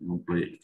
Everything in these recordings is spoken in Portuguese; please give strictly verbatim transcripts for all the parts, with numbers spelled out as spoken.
no play.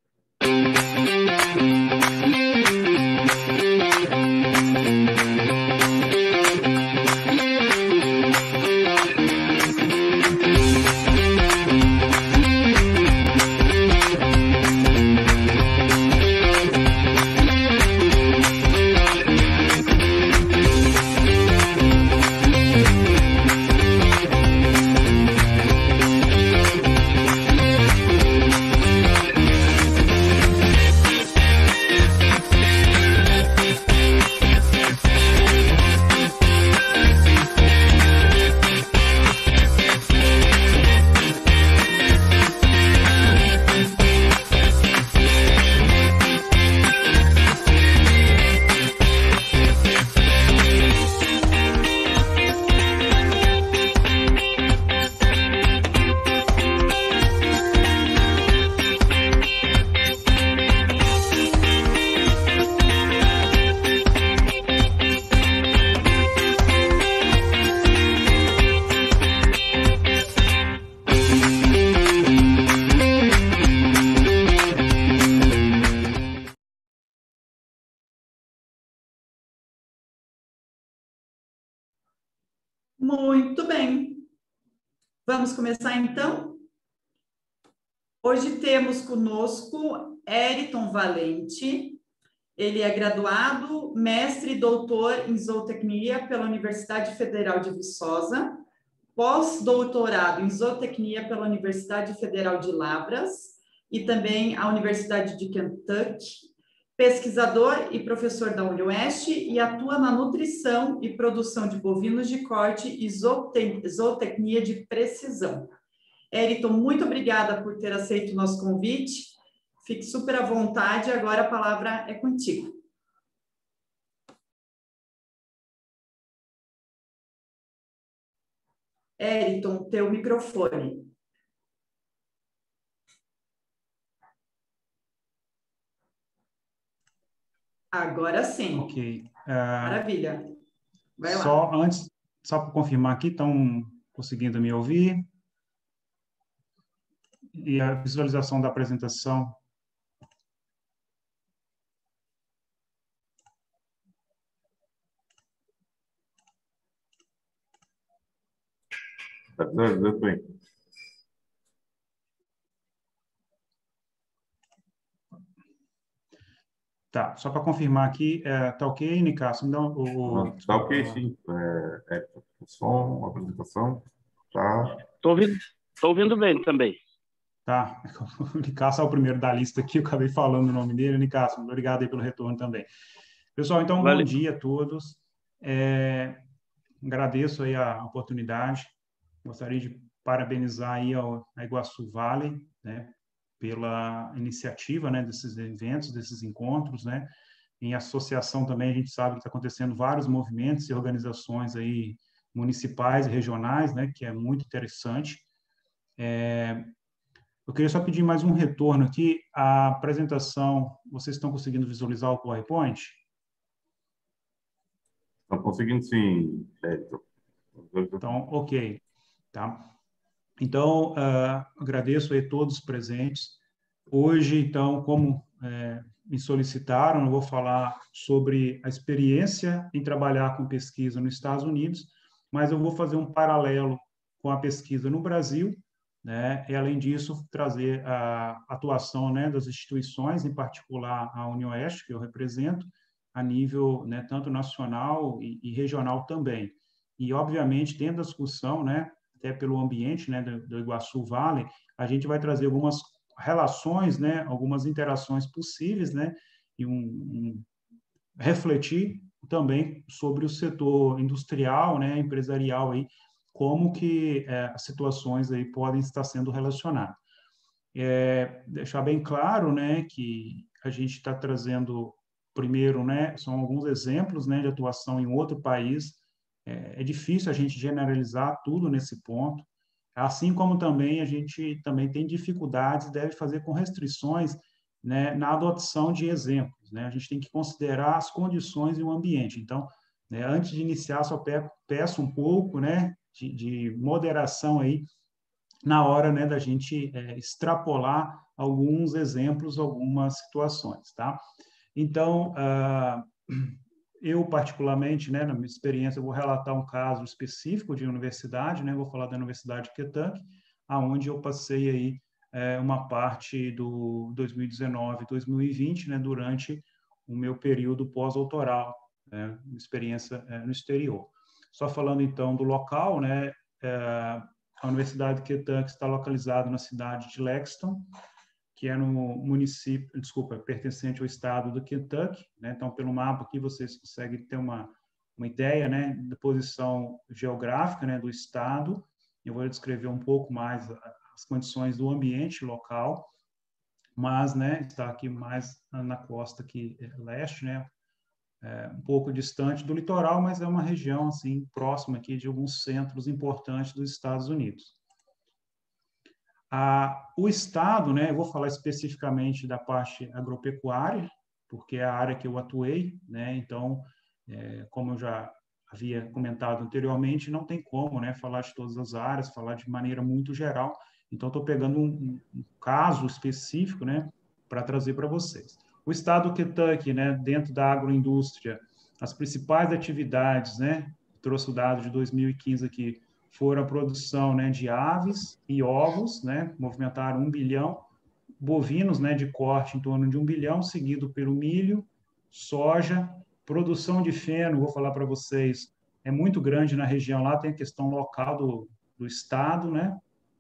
Muito bem. Vamos começar, então? Hoje temos conosco Ayrton Valente. Ele é graduado, mestre e doutor em zootecnia pela Universidade Federal de Viçosa, pós-doutorado em zootecnia pela Universidade Federal de Lavras e também a Universidade de Kentucky, pesquisador e professor da UniOeste e atua na nutrição e produção de bovinos de corte e zootecnia de precisão. Ayrton, muito obrigada por ter aceito o nosso convite. Fique super à vontade, agora a palavra é contigo. Ayrton, teu microfone. Agora sim. Ok. Uh, Maravilha. Vai lá. Só antes, só para confirmar aqui, estão conseguindo me ouvir? E a visualização da apresentação. Tá tudo bem. Tá, só para confirmar aqui, é, tá ok, Nicasso? Então, o, o, tá ok, sim. É, é, som, apresentação, tá. Estou ouvindo, tô ouvindo bem também. Tá, o Nicasso é o primeiro da lista aqui, eu acabei falando o nome dele. Nicasso, obrigado aí pelo retorno também. Pessoal, então, Valeu. Bom dia a todos. É, agradeço aí a oportunidade. Gostaria de parabenizar aí ao, a Iguaçu Valley, né, pela iniciativa, né, desses eventos, desses encontros, né. Em associação também, a gente sabe que está acontecendo vários movimentos e organizações aí municipais e regionais, né, que é muito interessante. É, eu queria só pedir mais um retorno aqui. A apresentação, vocês estão conseguindo visualizar o PowerPoint? Estão conseguindo, sim, Ayrton. Então, ok. Tá? Então, uh, agradeço aí a todos os presentes. Hoje, então, como é, me solicitaram, eu vou falar sobre a experiência em trabalhar com pesquisa nos Estados Unidos, mas eu vou fazer um paralelo com a pesquisa no Brasil, né? E, além disso, trazer a atuação, né, das instituições, em particular a UniOeste, que eu represento, a nível, né, tanto nacional e, e regional também. E, obviamente, dentro da discussão, né, até pelo ambiente, né, do, do Iguaçu Valley, a gente vai trazer algumas relações, né, algumas interações possíveis, né, e um, um, refletir também sobre o setor industrial, né, empresarial aí, como que é, as situações aí podem estar sendo relacionadas. É, deixar bem claro, né, que a gente está trazendo primeiro, né, são alguns exemplos, né, de atuação em outro país. É, é difícil a gente generalizar tudo nesse ponto, assim como também a gente também tem dificuldades, deve fazer com restrições, né, na adoção de exemplos, né? A gente tem que considerar as condições e o ambiente. Então, né, antes de iniciar, só peço um pouco, né, de, de moderação aí na hora, né, da gente é, extrapolar alguns exemplos, algumas situações, tá? Então, uh, eu particularmente, né, na minha experiência, eu vou relatar um caso específico de universidade, né, vou falar da Universidade de Kentucky, aonde eu passei aí é, uma parte do dois mil e dezenove, dois mil e vinte, né, durante o meu período pós-doutoral, né, experiência é, no exterior. Só falando então do local, né, é, a Universidade de Kentucky está localizada na cidade de Lexington, que é no município, desculpa, pertencente ao estado do Kentucky, né? Então, pelo mapa aqui vocês conseguem ter uma, uma ideia, né, da posição geográfica, né, do estado. Eu vou descrever um pouco mais as condições do ambiente local, mas, né, está aqui mais na costa aqui leste, né, é, um pouco distante do litoral, mas é uma região assim próxima aqui de alguns centros importantes dos Estados Unidos. Ah, o Estado, né, eu vou falar especificamente da parte agropecuária, porque é a área que eu atuei, né, então, é, como eu já havia comentado anteriormente, não tem como, né, falar de todas as áreas, falar de maneira muito geral, então estou pegando um, um caso específico, né, para trazer para vocês. O Estado do Kentucky, né, dentro da agroindústria, as principais atividades, né, trouxe o dado de dois mil e quinze aqui, foram a produção, né, de aves e ovos, né, movimentaram um bilhão, bovinos, né, de corte em torno de um bilhão, seguido pelo milho, soja, produção de feno, vou falar para vocês, é muito grande na região lá, tem a questão local do, do estado, né,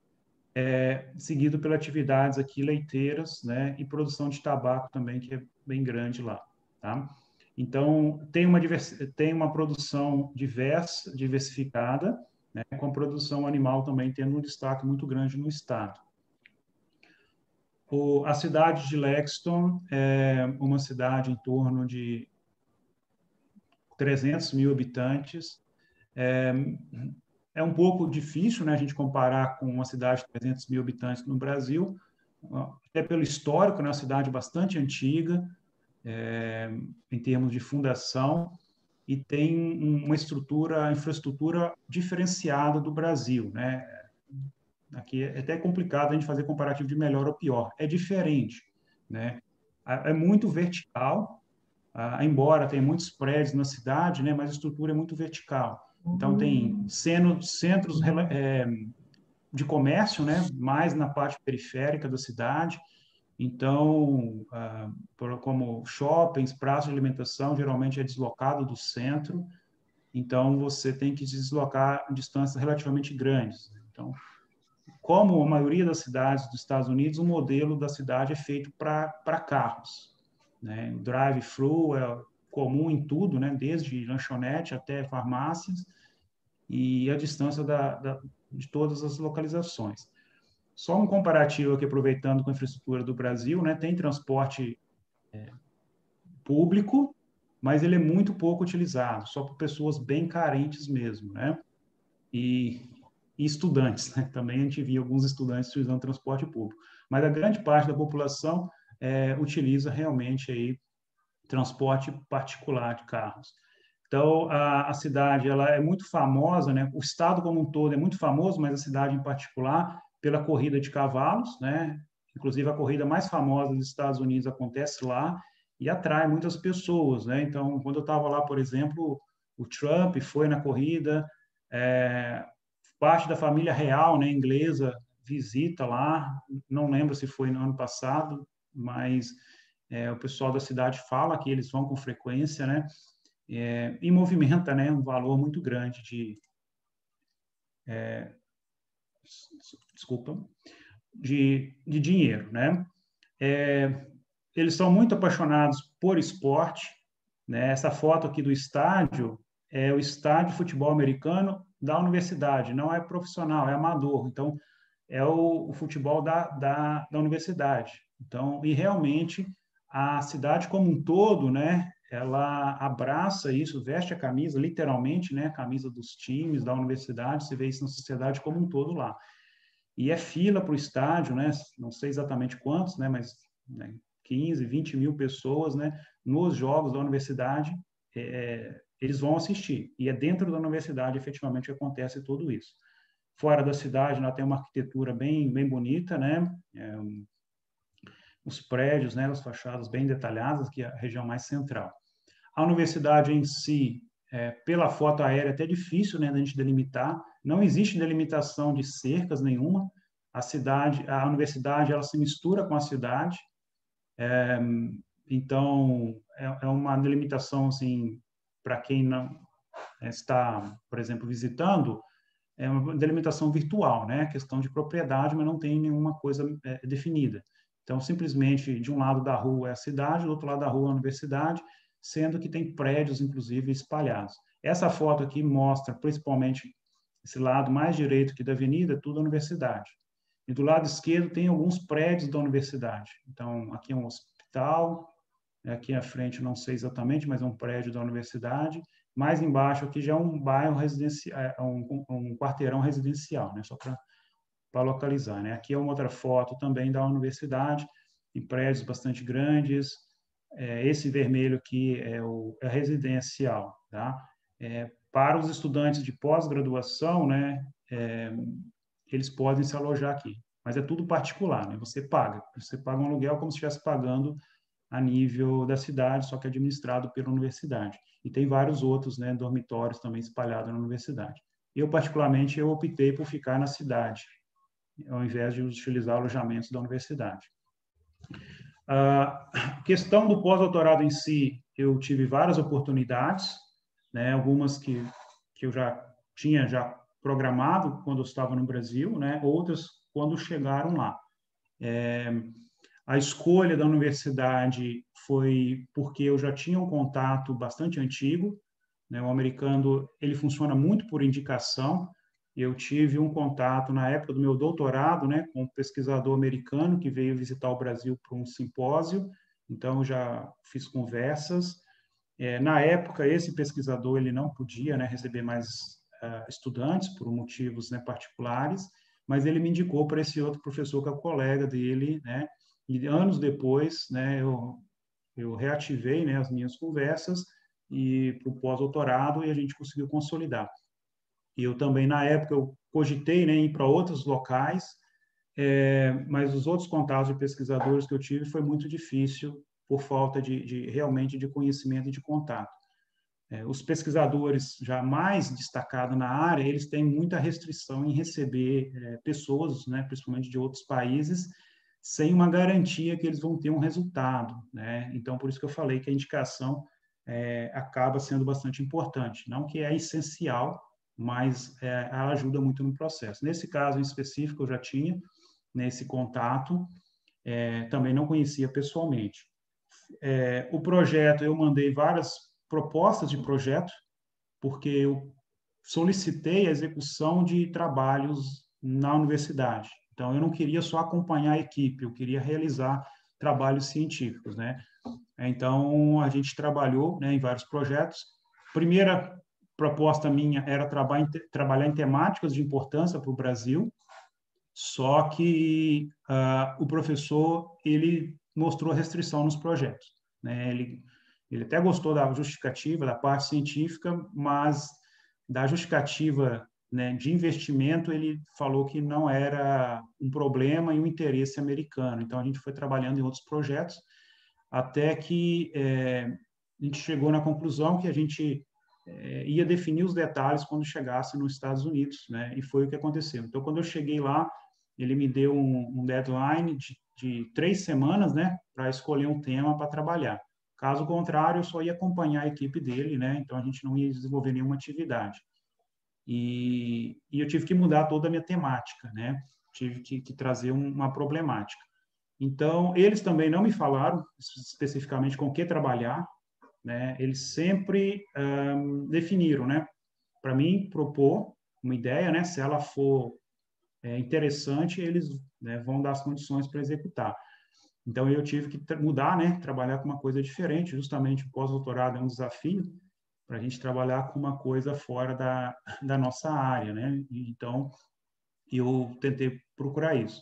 é, seguido pelas atividades aqui leiteiras, né, e produção de tabaco também, que é bem grande lá, tá? Então, tem uma, tem uma produção diversa, diversificada, né, com a produção animal também tendo um destaque muito grande no estado. O, a cidade de Lexington é uma cidade em torno de trezentos mil habitantes. É, é um pouco difícil, né, a gente comparar com uma cidade de trezentos mil habitantes no Brasil, até pelo histórico, né, uma cidade bastante antiga, é, em termos de fundação, e tem uma estrutura, infraestrutura diferenciada do Brasil, né? Aqui é até complicado a gente fazer comparativo de melhor ou pior. É diferente, né? É muito vertical, embora tenha muitos prédios na cidade, né? Mas a estrutura é muito vertical. Então tem centros é, de comércio, né? Mais na parte periférica da cidade. Então, ah, como shoppings, praças de alimentação, geralmente é deslocado do centro. Então, você tem que se deslocar em distâncias relativamente grandes. Então, como a maioria das cidades dos Estados Unidos, o modelo da cidade é feito para carros, né? O drive-thru é comum em tudo, né? Desde lanchonete até farmácias, e a distância da, da, de todas as localizações. Só um comparativo aqui, aproveitando com a infraestrutura do Brasil, né? Tem transporte é, público, mas ele é muito pouco utilizado, só por pessoas bem carentes mesmo, né? E, e estudantes, né? Também a gente via alguns estudantes utilizando transporte público, mas a grande parte da população é, utiliza realmente aí transporte particular de carros. Então, a, a cidade ela é muito famosa, né? O estado como um todo é muito famoso, mas a cidade em particular pela corrida de cavalos, né? Inclusive a corrida mais famosa dos Estados Unidos acontece lá e atrai muitas pessoas, né? Então, quando eu estava lá, por exemplo, o Trump foi na corrida, é, parte da família real, né, inglesa, visita lá. Não lembro se foi no ano passado, mas é, o pessoal da cidade fala que eles vão com frequência, né? É, e movimenta, né, um valor muito grande de é, desculpa, de, de dinheiro, né? É, eles são muito apaixonados por esporte, né? Essa foto aqui do estádio é o estádio de futebol americano da universidade, não é profissional, é amador, então é o, o futebol da, da, da universidade. Então, e realmente a cidade como um todo, né? Ela abraça isso, veste a camisa, literalmente, né? A camisa dos times da universidade, você vê isso na sociedade como um todo lá. E é fila para o estádio, né? Não sei exatamente quantos, né? Mas né? quinze, vinte mil pessoas, né? Nos jogos da universidade, é, eles vão assistir. E é dentro da universidade, efetivamente, que acontece tudo isso. fora da cidade, ela tem uma arquitetura bem, bem bonita, né? É, um, os prédios, né, as fachadas bem detalhadas, que é a região mais central. A universidade em si, é, pela foto aérea, é até difícil, né, da gente delimitar. Não existe delimitação de cercas nenhuma. A cidade, a universidade, ela se mistura com a cidade. É, então, é, é uma delimitação, assim, para quem não está, por exemplo, visitando, é uma delimitação virtual, né? Questão de propriedade, mas não tem nenhuma coisa é, definida. Então, simplesmente, de um lado da rua é a cidade, do outro lado da rua é a universidade, sendo que tem prédios, inclusive, espalhados. Essa foto aqui mostra, principalmente, esse lado mais direito aqui da avenida, tudo a universidade. E do lado esquerdo tem alguns prédios da universidade. Então, aqui é um hospital, aqui à frente, não sei exatamente, mas é um prédio da universidade. Mais embaixo aqui já é um bairro residencial, um, um quarteirão residencial, né? Só para localizar, né? Aqui é uma outra foto também da universidade, em prédios bastante grandes. É, esse vermelho aqui é o é residencial, tá? É, para os estudantes de pós-graduação, né? É, eles podem se alojar aqui, mas é tudo particular, né? Você paga, você paga um aluguel como se estivesse pagando a nível da cidade, só que administrado pela universidade. E tem vários outros, né, dormitórios também espalhados na universidade. Eu, particularmente, eu optei por ficar na cidade, ao invés de utilizar alojamentos da universidade. A questão do pós-doutorado em si, eu tive várias oportunidades, né, algumas que, que eu já tinha já programado quando eu estava no Brasil, né, outras quando chegaram lá. É, a escolha da universidade foi porque eu já tinha um contato bastante antigo, né? O americano, ele funciona muito por indicação. Eu tive um contato na época do meu doutorado, né, com um pesquisador americano que veio visitar o Brasil para um simpósio. Então, eu já fiz conversas. É, na época, esse pesquisador ele não podia, né, receber mais uh, estudantes por motivos, né, particulares, mas ele me indicou para esse outro professor que é o colega dele, né, e anos depois, né, eu, eu reativei, né, as minhas conversas e para o pós-doutorado e a gente conseguiu consolidar. E eu também, na época, eu cogitei, né, ir para outros locais, é, mas os outros contatos de pesquisadores que eu tive foi muito difícil por falta de, de realmente de conhecimento e de contato. É, os pesquisadores já mais destacados na área, eles têm muita restrição em receber é, pessoas, né, principalmente de outros países, sem uma garantia que eles vão ter um resultado, né? Então, por isso que eu falei que a indicação é, acaba sendo bastante importante. Não que é essencial, mas é, ela ajuda muito no processo. Nesse caso em específico, eu já tinha nesse contato, é, também não conhecia pessoalmente. É, o projeto, eu mandei várias propostas de projeto, porque eu solicitei a execução de trabalhos na universidade. Então, eu não queria só acompanhar a equipe, eu queria realizar trabalhos científicos, né? Então, a gente trabalhou, né, em vários projetos. Primeira proposta minha era trabalhar em, trabalhar em temáticas de importância para o Brasil, só que uh, o professor, ele mostrou restrição nos projetos, né? Ele, ele até gostou da justificativa, da parte científica, mas da justificativa, né, de investimento, ele falou que não era um problema e um interesse americano. Então, a gente foi trabalhando em outros projetos, até que é, a gente chegou na conclusão que a gente é, ia definir os detalhes quando chegasse nos Estados Unidos, né? E foi o que aconteceu. Então, quando eu cheguei lá, ele me deu um, um deadline de, de três semanas, né, para escolher um tema para trabalhar. Caso contrário, eu só ia acompanhar a equipe dele, né? Então, a gente não ia desenvolver nenhuma atividade. E, e eu tive que mudar toda a minha temática, né? Tive que, que trazer um, uma problemática. Então, eles também não me falaram especificamente com o que trabalhar, né? Eles sempre um, definiram, né? Para mim, propor uma ideia, né? Se ela for é, interessante, eles, né, vão dar as condições para executar. Então, eu tive que mudar, né? Trabalhar com uma coisa diferente. Justamente o pós-doutorado é um desafio para a gente trabalhar com uma coisa fora da, da nossa área, né? Então, eu tentei procurar isso.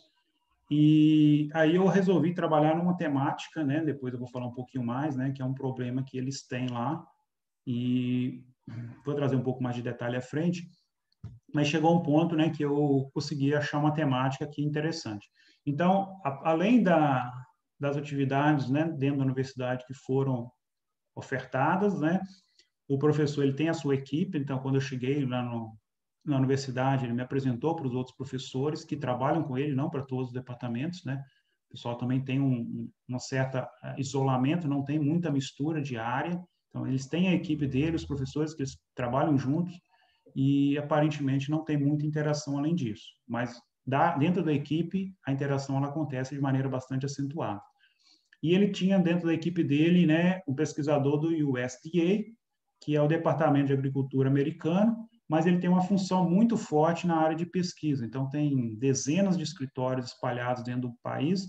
E aí eu resolvi trabalhar numa temática, né? Depois eu vou falar um pouquinho mais, né? Que é um problema que eles têm lá. E vou trazer um pouco mais de detalhe à frente. mas chegou um ponto, né, que eu consegui achar uma temática aqui interessante. Então, a, além da, das atividades, né, dentro da universidade que foram ofertadas, né, o professor ele tem a sua equipe. Então, quando eu cheguei lá no, na universidade, ele me apresentou para os outros professores que trabalham com ele, não para todos os departamentos, né? O pessoal também tem um, um certo isolamento, não tem muita mistura de área. Então, eles têm a equipe deles, os professores que eles trabalham juntos, e aparentemente não tem muita interação além disso. Mas da, dentro da equipe, a interação ela acontece de maneira bastante acentuada. E ele tinha dentro da equipe dele, né, um pesquisador do U S D A, que é o Departamento de Agricultura americano, mas ele tem uma função muito forte na área de pesquisa. Então, tem dezenas de escritórios espalhados dentro do país,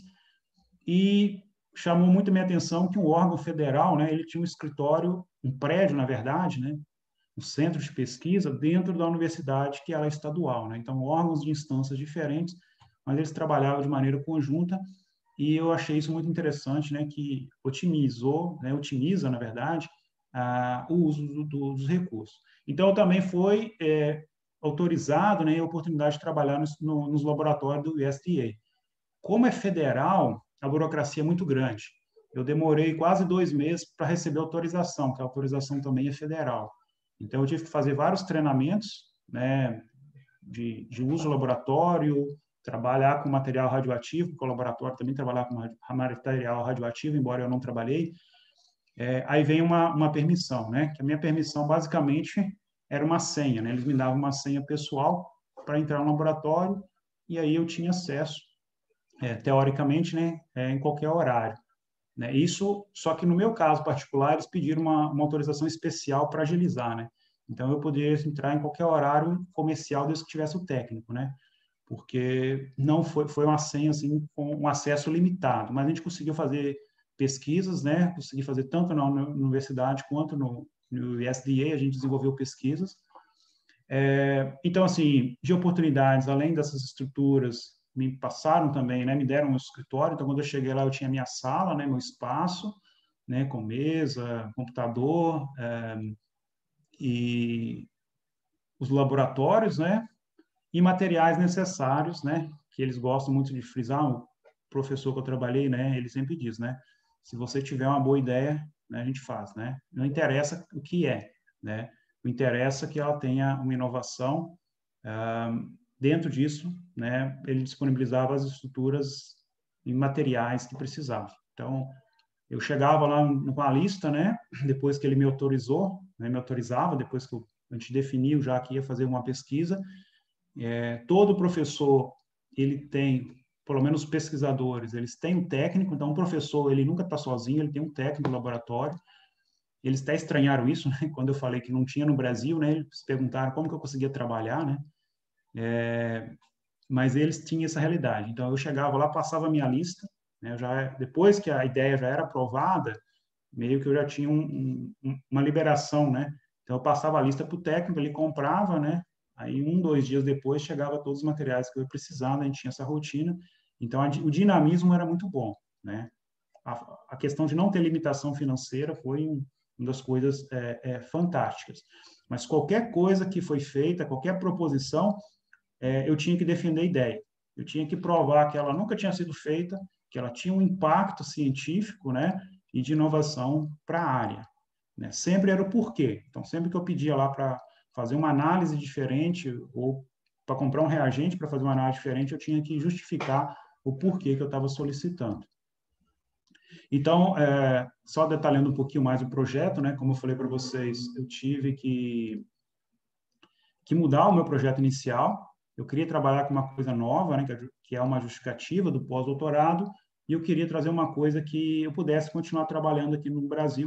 e chamou muito a minha atenção que um órgão federal, né, ele tinha um escritório, um prédio, na verdade, né, um centro de pesquisa dentro da universidade, que era estadual, né? Então, órgãos de instâncias diferentes, mas eles trabalhavam de maneira conjunta, e eu achei isso muito interessante, né, que otimizou, né, otimiza, na verdade, ah, o uso do, do, dos recursos. Então, também foi é, autorizado, né, a oportunidade de trabalhar nos, no, nos laboratórios do U S D A. Como é federal, a burocracia é muito grande. Eu demorei quase dois meses para receber autorização, porque a autorização também é federal. Então, eu tive que fazer vários treinamentos, né, de, de uso laboratório, trabalhar com material radioativo, porque o laboratório também trabalhar com material radioativo, embora eu não trabalhei. É, aí vem uma, uma permissão, né? Que a minha permissão, basicamente, era uma senha, né? Eles me davam uma senha pessoal para entrar no laboratório, e aí eu tinha acesso, é, teoricamente, né, é, em qualquer horário. Né? Isso, só que no meu caso particular, eles pediram uma, uma autorização especial para agilizar, né? Então, eu poderia entrar em qualquer horário comercial desde que tivesse o técnico, né? Porque não foi, foi uma senha, assim, com um acesso limitado, mas a gente conseguiu fazer pesquisas, né? Consegui fazer tanto na universidade quanto no, no U S D A, a gente desenvolveu pesquisas. É, então, assim, de oportunidades, além dessas estruturas, me passaram também, né? Me deram um escritório. Então, quando eu cheguei lá, eu tinha minha sala, né? Meu espaço, né? Com mesa, computador, é, e os laboratórios, né? E materiais necessários, né? Que eles gostam muito de frisar. O professor que eu trabalhei, né? Ele sempre diz, né? Se você tiver uma boa ideia, né, a gente faz, né? Não interessa o que é, né? O interessa é que ela tenha uma inovação. Uh, dentro disso, né? Ele disponibilizava as estruturas e materiais que precisava. Então, eu chegava lá com a lista, né? Depois que ele me autorizou, né? Me autorizava, depois que eu, a gente definiu já que ia fazer uma pesquisa. É, todo professor, ele tem, pelo menos os pesquisadores, eles têm um técnico. Então, um professor, ele nunca está sozinho, ele tem um técnico no laboratório. Eles até estranharam isso, né? Quando eu falei que não tinha no Brasil, né? Eles perguntaram como que eu conseguia trabalhar, né? É, mas eles tinham essa realidade. Então, eu chegava lá, passava a minha lista, né? Eu já, depois que a ideia já era aprovada, meio que eu já tinha um, um, uma liberação, né? Então, eu passava a lista para o técnico, ele comprava, né? Aí, um, dois dias depois, chegava todos os materiais que eu precisava, a gente tinha essa rotina. Então, a, o dinamismo era muito bom, né? A, a questão de não ter limitação financeira foi um, uma das coisas é, é, fantásticas. Mas qualquer coisa que foi feita, qualquer proposição, é, eu tinha que defender a ideia. Eu tinha que provar que ela nunca tinha sido feita, que ela tinha um impacto científico, né? E de inovação para a área. Né? Sempre era o porquê. Então, sempre que eu pedia lá para fazer uma análise diferente ou para comprar um reagente para fazer uma análise diferente, eu tinha que justificar o porquê que eu estava solicitando. Então, é, só detalhando um pouquinho mais o projeto, né? Como eu falei para vocês, eu tive que, que mudar o meu projeto inicial. Eu queria trabalhar com uma coisa nova, né? Que é uma justificativa do pós-doutorado, e eu queria trazer uma coisa que eu pudesse continuar trabalhando aqui no Brasil.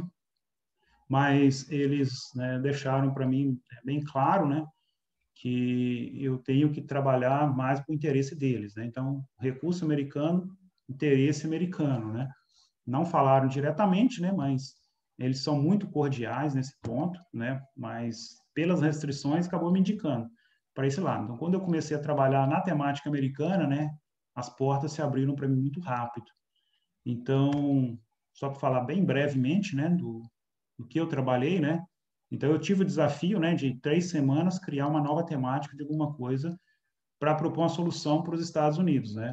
Mas eles, né, deixaram para mim bem claro, né, que eu tenho que trabalhar mais com o interesse deles, né? Então, recurso americano, interesse americano, né? Não falaram diretamente, né, mas eles são muito cordiais nesse ponto, né? Mas pelas restrições acabou me indicando para esse lado. Então, quando eu comecei a trabalhar na temática americana, né, as portas se abriram para mim muito rápido. Então, só para falar bem brevemente, né, do do que eu trabalhei, né? Então, eu tive o desafio, né, de três semanas criar uma nova temática de alguma coisa para propor uma solução para os Estados Unidos, né?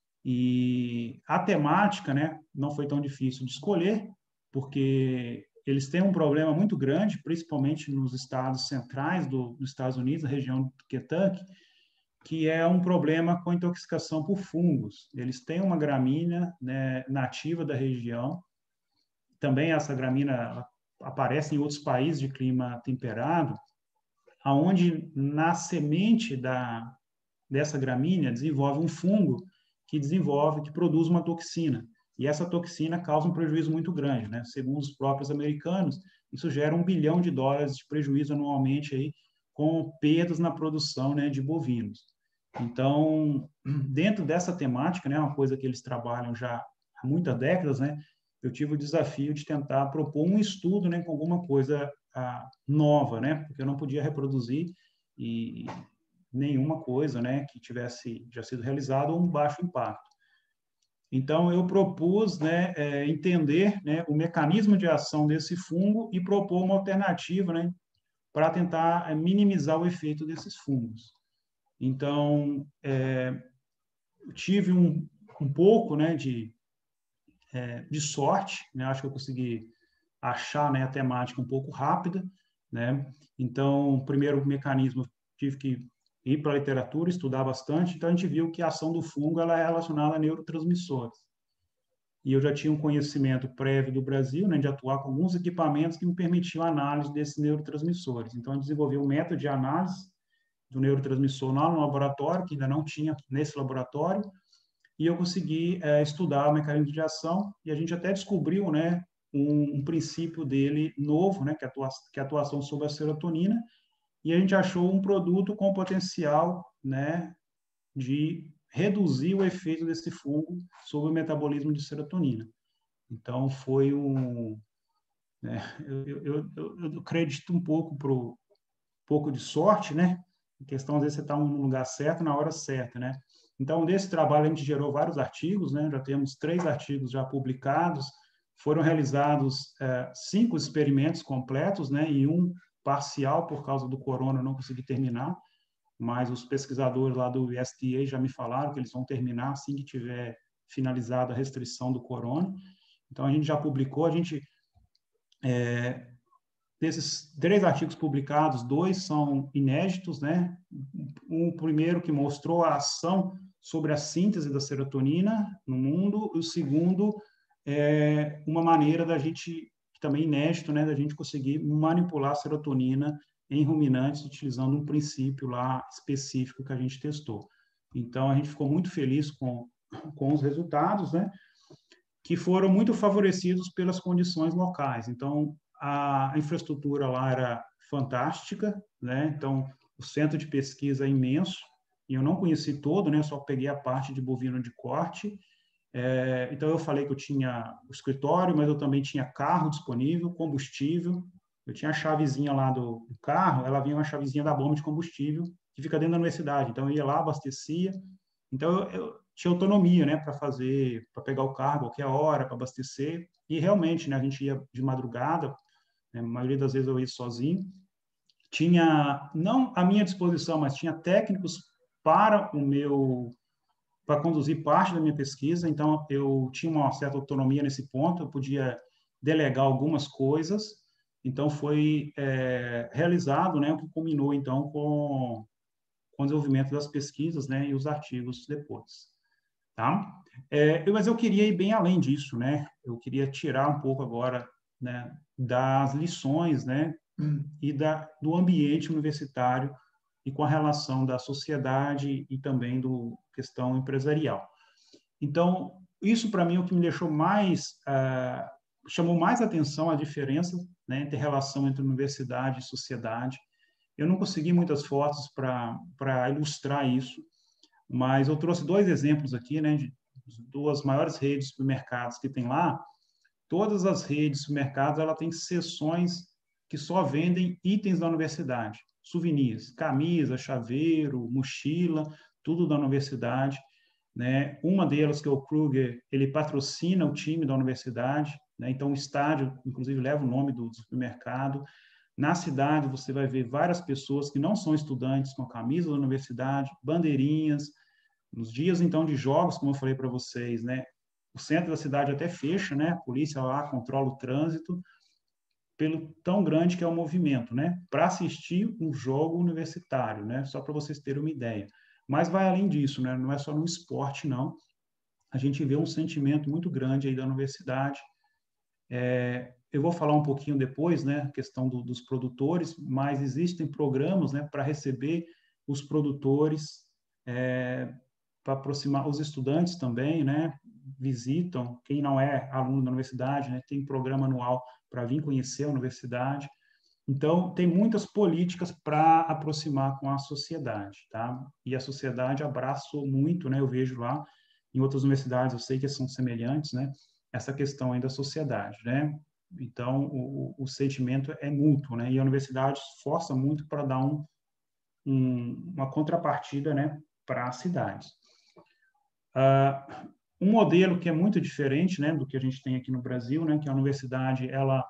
E a temática, né, não foi tão difícil de escolher, porque eles têm um problema muito grande, principalmente nos estados centrais do, dos Estados Unidos, a região do Kentucky, que é um problema com intoxicação por fungos. Eles têm uma gramínea, né, nativa da região. Também essa gramínea aparece em outros países de clima temperado, aonde na semente da, dessa gramínea desenvolve um fungo que desenvolve, que produz uma toxina. E essa toxina causa um prejuízo muito grande, né? Segundo os próprios americanos, isso gera um bilhão de dólares de prejuízo anualmente aí, com perdas na produção, né, de bovinos. Então, dentro dessa temática, né, uma coisa que eles trabalham já há muitas décadas, né, eu tive o desafio de tentar propor um estudo, né, com alguma coisa ah, nova, né, porque eu não podia reproduzir e nenhuma coisa, né, que tivesse já sido realizado ou um baixo impacto. Então, eu propus, né, é, entender, né, o mecanismo de ação desse fungo e propor uma alternativa, né, para tentar minimizar o efeito desses fungos. Então, é, eu tive um, um pouco, né, de, é, de sorte, né, acho que eu consegui achar, né, a temática um pouco rápida, né. Então, o primeiro mecanismo, tive que ir para a literatura, estudar bastante, então a gente viu que a ação do fungo ela é relacionada a neurotransmissores. E eu já tinha um conhecimento prévio do Brasil, né, de atuar com alguns equipamentos que me permitiam a análise desses neurotransmissores. Então, eu desenvolvi um método de análise do neurotransmissor lá no laboratório, que ainda não tinha nesse laboratório, e eu consegui é, estudar o mecanismo de ação, e a gente até descobriu, né, um, um princípio dele novo, né, que é a atuação, que é a atuação sobre a serotonina, e a gente achou um produto com potencial, né, de reduzir o efeito desse fungo sobre o metabolismo de serotonina. Então, foi um... Né, eu, eu, eu, eu acredito um pouco para um pouco de sorte, né? A questão, às vezes, você está no lugar certo, na hora certa, né? Então, desse trabalho, a gente gerou vários artigos, né? Já temos três artigos já publicados, foram realizados é, cinco experimentos completos, né? E um parcial, por causa do corona, eu não consegui terminar, mas os pesquisadores lá do U S D A já me falaram que eles vão terminar assim que tiver finalizada a restrição do corona. Então, a gente já publicou, a gente... É, desses três artigos publicados, dois são inéditos, né? Um primeiro que mostrou a ação sobre a síntese da serotonina no mundo, e o segundo é uma maneira da gente, também inédito, né, da gente conseguir manipular a serotonina em ruminantes utilizando um princípio lá específico que a gente testou. Então, a gente ficou muito feliz com, com os resultados, né, que foram muito favorecidos pelas condições locais. Então, a infraestrutura lá era fantástica, né? Então, o centro de pesquisa é imenso, e eu não conheci todo, né? Só peguei a parte de bovino de corte. É, então, eu falei que eu tinha o escritório, mas eu também tinha carro disponível, combustível. Eu tinha a chavezinha lá do, do carro, ela vinha uma chavezinha da bomba de combustível, que fica dentro da universidade. Então, eu ia lá, abastecia. Então, eu, eu tinha autonomia, né, para fazer, para pegar o carro a qualquer hora, para abastecer. E, realmente, né, a gente ia de madrugada, né, a maioria das vezes eu ia sozinho. Tinha, não à minha disposição, mas tinha técnicos para o meu... para conduzir parte da minha pesquisa, então eu tinha uma certa autonomia nesse ponto, eu podia delegar algumas coisas, então foi é, realizado, né, o que culminou então com, com o desenvolvimento das pesquisas, né, e os artigos depois, tá? É, mas eu queria ir bem além disso, né, eu queria tirar um pouco agora, né, das lições, né, e da, do ambiente universitário e com a relação da sociedade e também do questão empresarial. Então, isso para mim é o que me deixou mais, uh, chamou mais atenção a diferença, né, entre a relação entre universidade e sociedade. Eu não consegui muitas fotos para ilustrar isso, mas eu trouxe dois exemplos aqui, né, de duas maiores redes de supermercados que tem lá. Todas as redes de supermercados, ela tem seções que só vendem itens da universidade, souvenirs, camisa, chaveiro, mochila, tudo da universidade, né? Uma delas, que é o Kruger, ele patrocina o time da universidade, né? Então o estádio, inclusive, leva o nome do supermercado. Na cidade, você vai ver várias pessoas que não são estudantes com a camisa da universidade, bandeirinhas. Nos dias, então, de jogos, como eu falei para vocês, né? O centro da cidade até fecha, né? A polícia lá controla o trânsito, pelo tão grande que é o movimento, né? Para assistir um jogo universitário, né? Só para vocês terem uma ideia. Mas vai além disso, né? Não é só no esporte, não. A gente vê um sentimento muito grande aí da universidade. É, eu vou falar um pouquinho depois, né? A questão do, dos produtores, mas existem programas, né? Para receber os produtores, é, para aproximar os estudantes também, né? Visitam, quem não é aluno da universidade, né? Tem programa anual para vir conhecer a universidade. Então, tem muitas políticas para aproximar com a sociedade, tá? E a sociedade abraçou muito, né? Eu vejo lá, em outras universidades, eu sei que são semelhantes, né? Essa questão aí da sociedade, né? Então, o, o sentimento é mútuo, né? E a universidade força muito para dar um, um, uma contrapartida, né? Para as cidades. Uh, um modelo que é muito diferente, né, do que a gente tem aqui no Brasil, né, que a universidade ela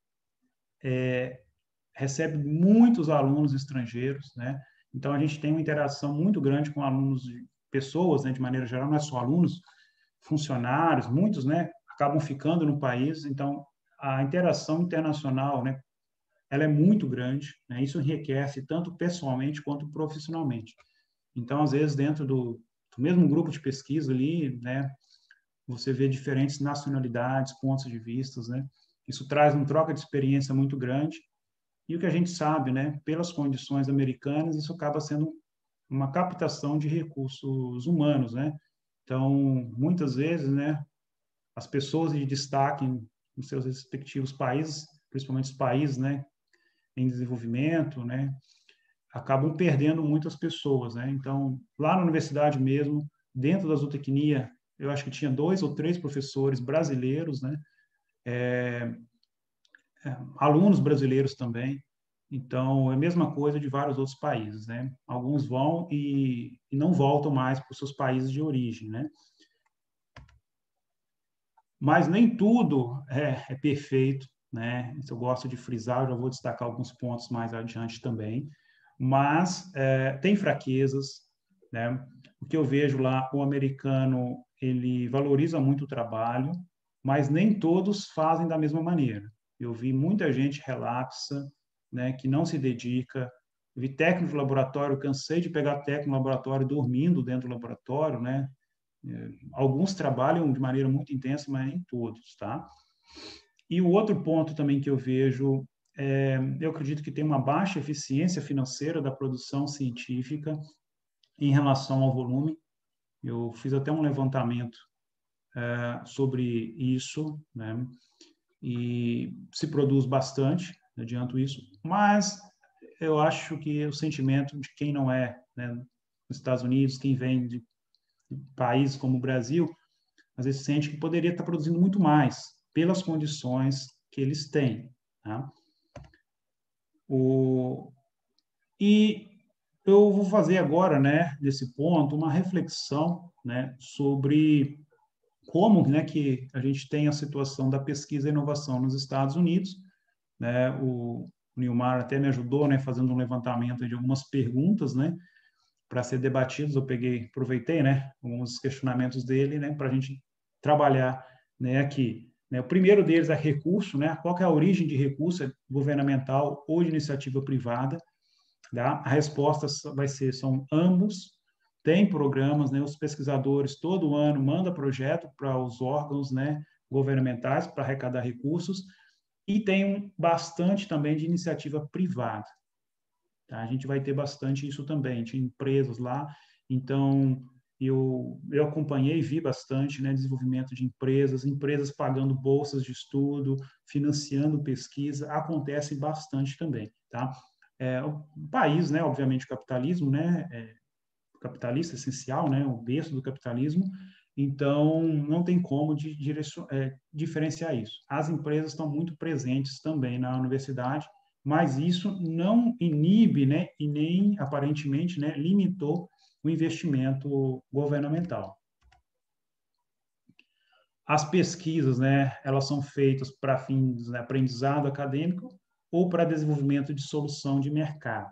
é, recebe muitos alunos estrangeiros, né, então a gente tem uma interação muito grande com alunos, de pessoas, né, de maneira geral, não é só alunos, funcionários, muitos, né, acabam ficando no país, então a interação internacional, né, ela é muito grande, né, isso enriquece tanto pessoalmente quanto profissionalmente. Então, às vezes, dentro do do mesmo grupo de pesquisa ali, né, você vê diferentes nacionalidades, pontos de vistas, né? Isso traz uma troca de experiência muito grande. E o que a gente sabe, né, pelas condições americanas, isso acaba sendo uma captação de recursos humanos, né? Então, muitas vezes, né, as pessoas de destaque nos seus respectivos países, principalmente os países, né, em desenvolvimento, né, acabam perdendo muitas pessoas, né? Então, lá na universidade mesmo, dentro da zootecnia, eu acho que tinha dois ou três professores brasileiros, né? É, é, alunos brasileiros também. Então, é a mesma coisa de vários outros países, né? Alguns vão e, e não voltam mais para os seus países de origem, né? Mas nem tudo é, é perfeito, né? Isso eu gosto de frisar, eu já vou destacar alguns pontos mais adiante também. Mas é, tem fraquezas, né? O que eu vejo lá, o americano, ele valoriza muito o trabalho, mas nem todos fazem da mesma maneira. Eu vi muita gente relapsa, né, que não se dedica. Eu vi técnico de laboratório, cansei de pegar técnico no laboratório dormindo dentro do laboratório, né? Alguns trabalham de maneira muito intensa, mas nem todos, tá? E o outro ponto também que eu vejo, é, eu acredito que tem uma baixa eficiência financeira da produção científica em relação ao volume. Eu fiz até um levantamento é, sobre isso, né? E se produz bastante, adianto isso, mas eu acho que o sentimento de quem não é, né, nos Estados Unidos, quem vem de países como o Brasil, às vezes sente que poderia estar produzindo muito mais pelas condições que eles têm. Tá? O... E eu vou fazer agora, né, nesse ponto, uma reflexão, né, sobre como, né, que a gente tem a situação da pesquisa e inovação nos Estados Unidos. Né, o Nilmar até me ajudou, né, fazendo um levantamento de algumas perguntas, né, para ser debatidos. Eu peguei, aproveitei, né, alguns questionamentos dele, né, para a gente trabalhar, né, aqui. Né, o primeiro deles é recurso, né, qual que é a origem de recurso, é governamental ou de iniciativa privada? Tá? A resposta vai ser, são ambos. Tem programas, né, os pesquisadores todo ano mandam projeto para os órgãos, né, governamentais para arrecadar recursos, e tem bastante também de iniciativa privada. Tá? A gente vai ter bastante isso também, de empresas lá. Então, eu, eu acompanhei e vi bastante, né, desenvolvimento de empresas, empresas pagando bolsas de estudo, financiando pesquisa, acontece bastante também. Tá? É, o país, né, obviamente, o capitalismo, né, é, o capitalista essencial, né, o berço do capitalismo, então não tem como de direcion, é, diferenciar isso. As empresas estão muito presentes também na universidade, mas isso não inibe, né, e nem aparentemente, né, limitou o investimento governamental. As pesquisas, né, elas são feitas para fins de aprendizado acadêmico ou para desenvolvimento de solução de mercado.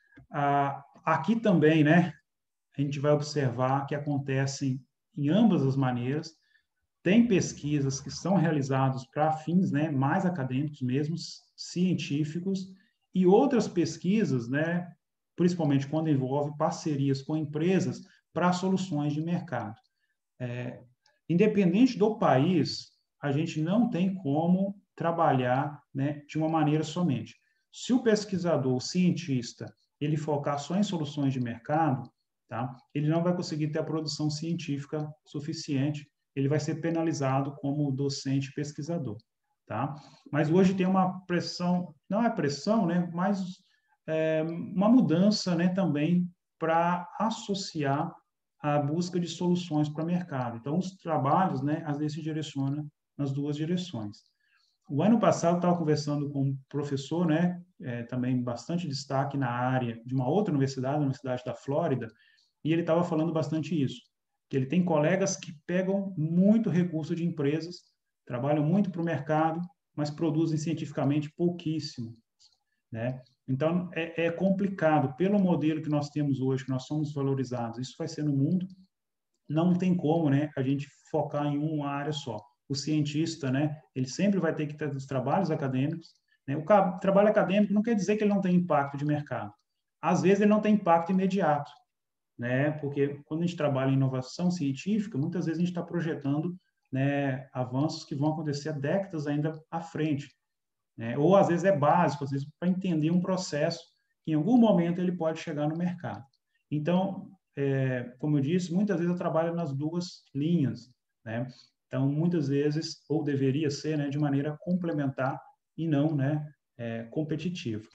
Ah, aqui também, né, a gente vai observar que acontecem em ambas as maneiras. Tem pesquisas que são realizadas para fins, né, mais acadêmicos mesmo, científicos, e outras pesquisas, né, principalmente quando envolve parcerias com empresas para soluções de mercado. É, independente do país, a gente não tem como trabalhar, né, de uma maneira somente. Se o pesquisador, o cientista, ele focar só em soluções de mercado, tá, ele não vai conseguir ter a produção científica suficiente, ele vai ser penalizado como docente pesquisador, tá? Mas hoje tem uma pressão, não é pressão, né, mas é, uma mudança, né, também para associar a busca de soluções para o mercado. Então, os trabalhos, né, às vezes se direcionam nas duas direções. O ano passado, eu estava conversando com um professor, né, é, também bastante destaque na área de uma outra universidade, a Universidade da Flórida, e ele estava falando bastante isso, que ele tem colegas que pegam muito recurso de empresas, trabalham muito para o mercado, mas produzem cientificamente pouquíssimo, né? Então, é, é complicado. Pelo modelo que nós temos hoje, que nós somos valorizados, isso vai ser no mundo, não tem como, né, a gente focar em uma área só. O cientista, né, ele sempre vai ter que ter os trabalhos acadêmicos, né? O trabalho acadêmico não quer dizer que ele não tem impacto de mercado. Às vezes, ele não tem impacto imediato, né? Porque quando a gente trabalha em inovação científica, muitas vezes a gente está projetando, né, avanços que vão acontecer há décadas ainda à frente, né? Ou às vezes é básico, às vezes para entender um processo que em algum momento ele pode chegar no mercado. Então, é, como eu disse, muitas vezes eu trabalho nas duas linhas, né? Então, muitas vezes, ou deveria ser, né, de maneira complementar e não, né, é, competitiva.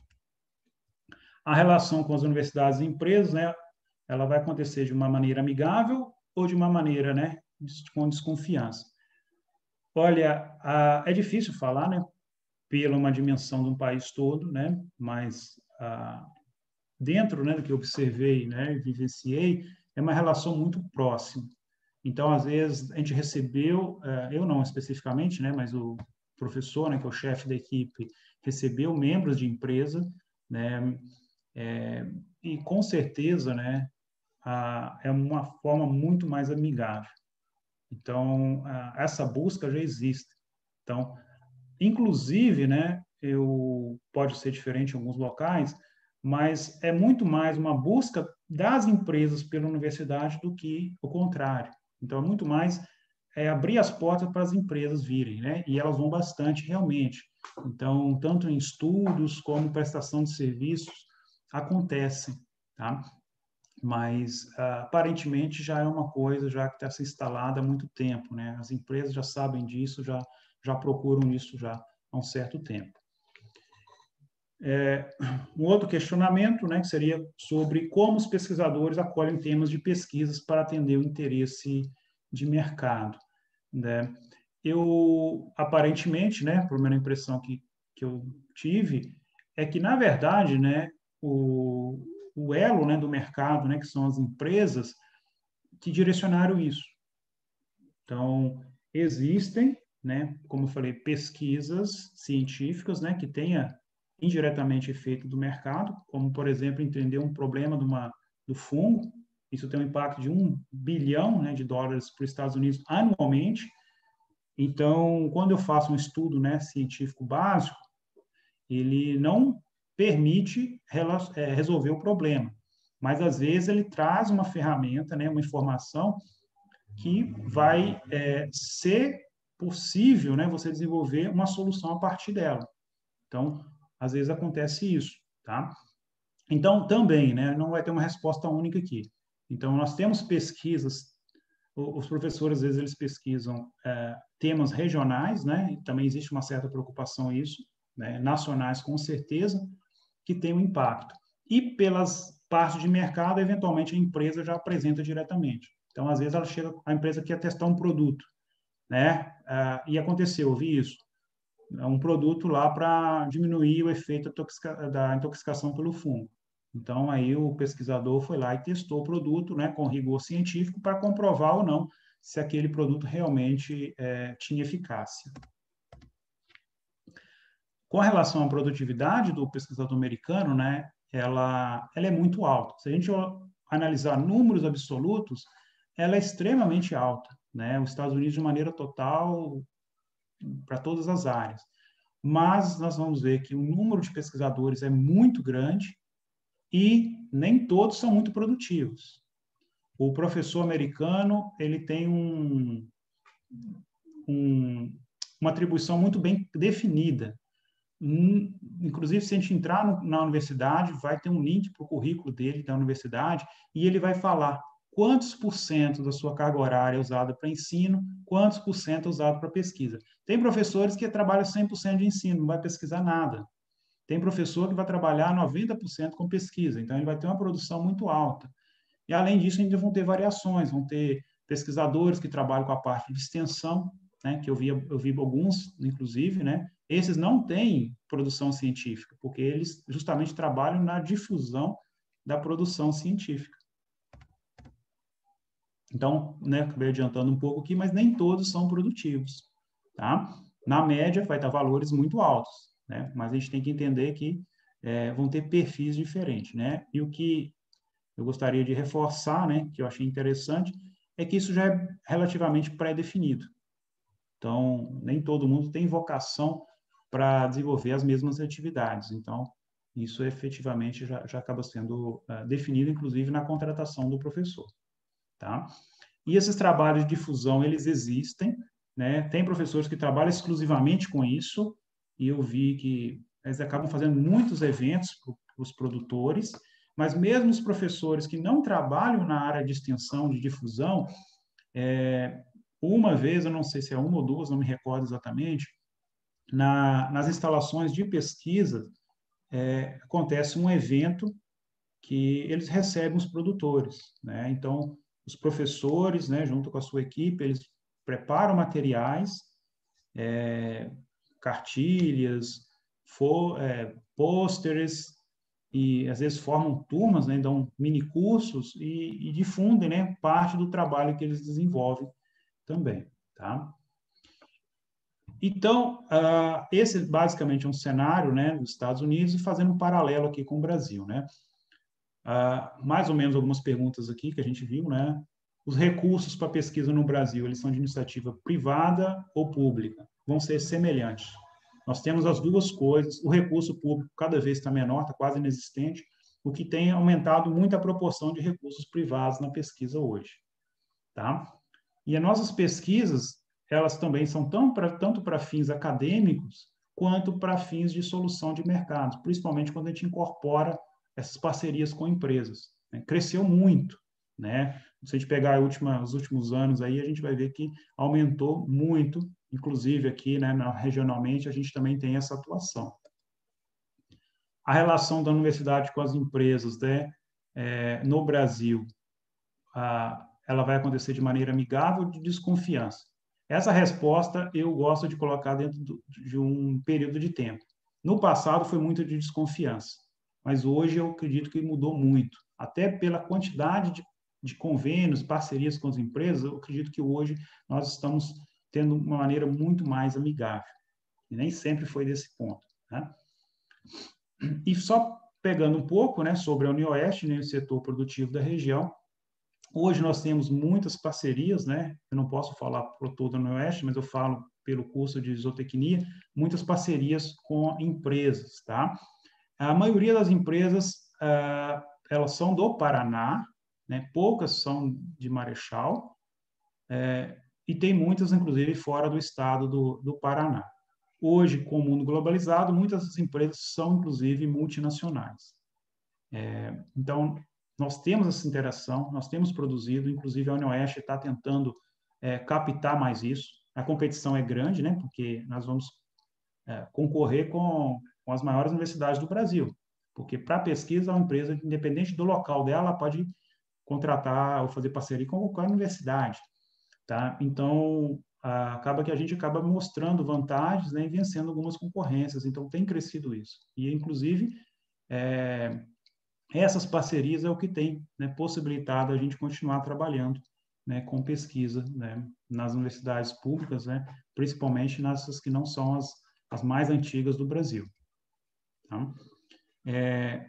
A relação com as universidades e empresas, né, ela vai acontecer de uma maneira amigável ou de uma maneira, né, com desconfiança. Olha, a, é difícil falar, né, pela uma dimensão de um país todo, né, mas a, dentro, né, do que eu observei, né, e vivenciei, é uma relação muito próxima. Então, às vezes, a gente recebeu, eu não especificamente, né, mas o professor, né, que é o chefe da equipe, recebeu membros de empresa, né, é, e com certeza, né, a, é uma forma muito mais amigável. Então, a, essa busca já existe. Então, inclusive, né, eu, pode ser diferente em alguns locais, mas é muito mais uma busca das empresas pela universidade do que o contrário. Então, é muito mais é, abrir as portas para as empresas virem, né? E elas vão bastante, realmente. Então, tanto em estudos como prestação de serviços, acontecem, tá? Mas, uh, aparentemente, já é uma coisa já que está se instalada há muito tempo, né? As empresas já sabem disso, já, já procuram isso já há um certo tempo. É, um outro questionamento, né, que seria sobre como os pesquisadores acolhem temas de pesquisas para atender o interesse de mercado, né? Eu, aparentemente, né, a primeira impressão que, que eu tive é que, na verdade, né, o, o elo, né, do mercado, né, que são as empresas, que direcionaram isso. Então, existem, né, como eu falei, pesquisas científicas, né, que tenha indiretamente efeito do mercado, como, por exemplo, entender um problema de uma, do fungo. Isso tem um impacto de um bilhão, né, de dólares para os Estados Unidos anualmente. Então, quando eu faço um estudo, né, científico básico, ele não permite resolver o problema, mas às vezes ele traz uma ferramenta, né, uma informação que vai é, ser possível, né, você desenvolver uma solução a partir dela. Então, às vezes acontece isso, tá? Então, também, né, não vai ter uma resposta única aqui. Então, nós temos pesquisas, os professores, às vezes, eles pesquisam é, temas regionais, né, e também existe uma certa preocupação isso, né, nacionais, com certeza, que tem um impacto. E pelas partes de mercado, eventualmente, a empresa já apresenta diretamente. Então, às vezes, ela chega, a empresa quer testar um produto, né, ah, e aconteceu, eu vi isso, um produto lá para diminuir o efeito da intoxicação pelo fungo. Então, aí o pesquisador foi lá e testou o produto, né, com rigor científico para comprovar ou não se aquele produto realmente é, tinha eficácia. Com relação à produtividade do pesquisador americano, né, ela, ela é muito alta. Se a gente analisar números absolutos, ela é extremamente alta, né? Os Estados Unidos, de maneira total, para todas as áreas. Mas nós vamos ver que o número de pesquisadores é muito grande e nem todos são muito produtivos. O professor americano, ele tem um, um, uma atribuição muito bem definida. Inclusive, se a gente entrar no, na universidade, vai ter um link para o currículo dele da universidade e ele vai falar quantos por cento da sua carga horária é usada para ensino, quantos por cento é usado para pesquisa. Tem professores que trabalham cem por cento de ensino, não vai pesquisar nada. Tem professor que vai trabalhar noventa por cento com pesquisa, então ele vai ter uma produção muito alta. E, além disso, ainda vão ter variações, vão ter pesquisadores que trabalham com a parte de extensão, né, que eu vi, eu vi alguns, inclusive, né, esses não têm produção científica, porque eles justamente trabalham na difusão da produção científica. Então, né, acabei adiantando um pouco aqui, mas nem todos são produtivos, tá? Na média, vai dar valores muito altos, né? Mas a gente tem que entender que é, vão ter perfis diferentes, né? E o que eu gostaria de reforçar, né, que eu achei interessante, é que isso já é relativamente pré-definido. Então, nem todo mundo tem vocação para desenvolver as mesmas atividades. Então, isso efetivamente já, já acaba sendo uh, definido, inclusive, na contratação do professor. Tá? E esses trabalhos de difusão, eles existem, né? Tem professores que trabalham exclusivamente com isso, e eu vi que eles acabam fazendo muitos eventos para os produtores, mas mesmo os professores que não trabalham na área de extensão, de difusão, é, uma vez, eu não sei se é uma ou duas, não me recordo exatamente, na, nas instalações de pesquisa, é, acontece um evento que eles recebem os produtores, né? Então, os professores, né, junto com a sua equipe, eles preparam materiais, é, cartilhas, for, é, pôsteres, e às vezes formam turmas, né, dão mini cursos e, e difundem, né, parte do trabalho que eles desenvolvem também, tá? Então, uh, esse basicamente é um cenário, né, dos Estados Unidos, e fazendo um paralelo aqui com o Brasil, né? Uh, mais ou menos algumas perguntas aqui que a gente viu, né? Os recursos para pesquisa no Brasil, eles são de iniciativa privada ou pública? Vão ser semelhantes. Nós temos as duas coisas. O recurso público cada vez está menor, está quase inexistente, o que tem aumentado muito a proporção de recursos privados na pesquisa hoje, tá? E as nossas pesquisas, elas também são tão pra, tanto para fins acadêmicos quanto para fins de solução de mercados, principalmente quando a gente incorpora essas parcerias com empresas, né? Cresceu muito, né? Se a gente pegar a última, os últimos anos aí, a gente vai ver que aumentou muito, inclusive aqui, né, regionalmente, a gente também tem essa atuação. A relação da universidade com as empresas, né, é, no Brasil, a, ela vai acontecer de maneira amigável ou de desconfiança? Essa resposta eu gosto de colocar dentro do, de um período de tempo. No passado foi muito de desconfiança, mas hoje eu acredito que mudou muito. Até pela quantidade de, de convênios, parcerias com as empresas, eu acredito que hoje nós estamos tendo uma maneira muito mais amigável. E nem sempre foi desse ponto, né? E só pegando um pouco, né, sobre a UniOeste, né, o setor produtivo da região, hoje nós temos muitas parcerias, né? Eu não posso falar por todo o UniOeste, mas eu falo pelo curso de zootecnia, muitas parcerias com empresas, tá? A maioria das empresas, ah, elas são do Paraná, né? Poucas são de Marechal, é, e tem muitas, inclusive, fora do estado do, do Paraná. Hoje, com o mundo globalizado, muitas das empresas são, inclusive, multinacionais. É, então, nós temos essa interação, nós temos produzido, inclusive a UniOeste está tentando é, captar mais isso. A competição é grande, né? Porque nós vamos é, concorrer com, com as maiores universidades do Brasil. Porque para pesquisa, uma empresa, independente do local dela, pode contratar ou fazer parceria com qualquer universidade, tá? Então, acaba que a gente acaba mostrando vantagens, né, e vencendo algumas concorrências. Então, tem crescido isso. E, inclusive, é, essas parcerias é o que tem, né, possibilitado a gente continuar trabalhando, né, com pesquisa, né, nas universidades públicas, né, principalmente nessas que não são as, as mais antigas do Brasil. Tá? É,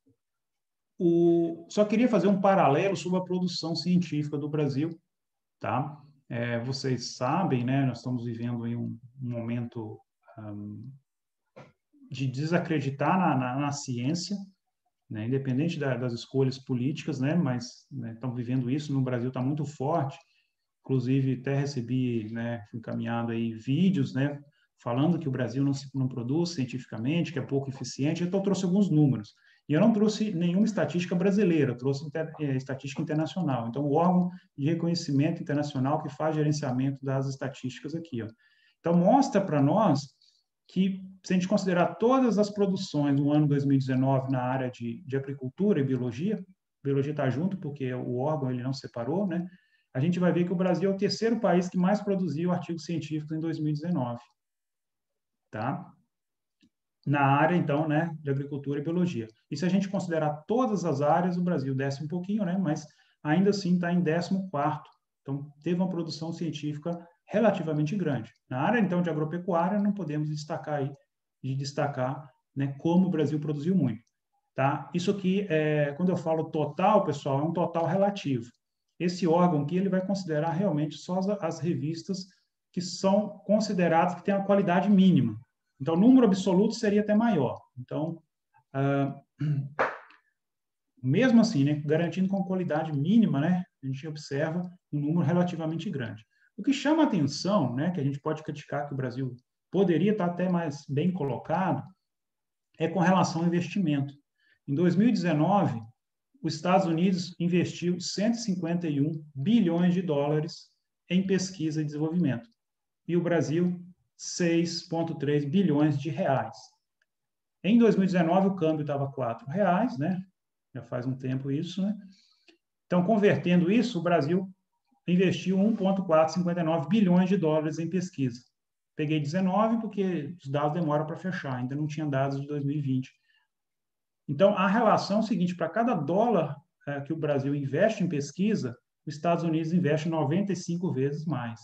o, só queria fazer um paralelo sobre a produção científica do Brasil. Tá? É, vocês sabem, né, nós estamos vivendo em um, um momento um, de desacreditar na, na, na ciência, né, independente da, das escolhas políticas, né, mas né, estamos vivendo isso, no Brasil está muito forte. Inclusive, até recebi, né, fui encaminhado aí vídeos, né, falando que o Brasil não, se, não produz cientificamente, que é pouco eficiente. Então, eu trouxe alguns números. E eu não trouxe nenhuma estatística brasileira, eu trouxe inter, é, estatística internacional. Então, o órgão de reconhecimento internacional que faz gerenciamento das estatísticas aqui. Ó. Então, mostra para nós que, se a gente considerar todas as produções no ano dois mil e dezenove na área de, de agricultura e biologia, biologia está junto porque o órgão ele não separou, né? A gente vai ver que o Brasil é o terceiro país que mais produziu artigos científicos em dois mil e dezenove. Tá? Na área, então, né, de agricultura e biologia. E se a gente considerar todas as áreas, o Brasil desce um pouquinho, né, mas ainda assim está em décimo quarto. Então, teve uma produção científica relativamente grande. Na área, então, de agropecuária, não podemos destacar aí, de destacar né, como o Brasil produziu muito. Tá? Isso aqui, é, quando eu falo total, pessoal, é um total relativo. Esse órgão aqui ele vai considerar realmente só as, as revistas que são consideradas que têm a qualidade mínima. Então, o número absoluto seria até maior. Então, ah, mesmo assim, né, garantindo com qualidade mínima, né, a gente observa um número relativamente grande. O que chama a atenção, né, que a gente pode criticar que o Brasil poderia estar até mais bem colocado, é com relação ao investimento. Em dois mil e dezenove, os Estados Unidos investiu cento e cinquenta e um bilhões de dólares em pesquisa e desenvolvimento. E o Brasil, seis vírgula três bilhões de reais. Em dois mil e dezenove, o câmbio estava quatro reais, né? Já faz um tempo isso, né? Então, convertendo isso, o Brasil investiu um vírgula quatrocentos e cinquenta e nove bilhões de dólares em pesquisa. Peguei dezenove porque os dados demoram para fechar, ainda não tinha dados de dois mil e vinte. Então, a relação é o seguinte, para cada dólar é, que o Brasil investe em pesquisa, os Estados Unidos investe noventa e cinco vezes mais.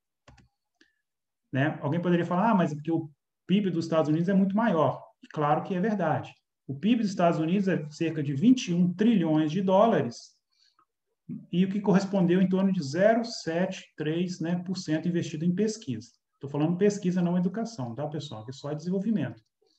Né? Alguém poderia falar, ah, mas é porque o P I B dos Estados Unidos é muito maior. E claro que é verdade. O P I B dos Estados Unidos é cerca de vinte e um trilhões de dólares, e o que correspondeu em torno de zero vírgula setenta e três né, por cento investido em pesquisa. Estou falando pesquisa, não educação, tá, pessoal? Que é só desenvolvimento.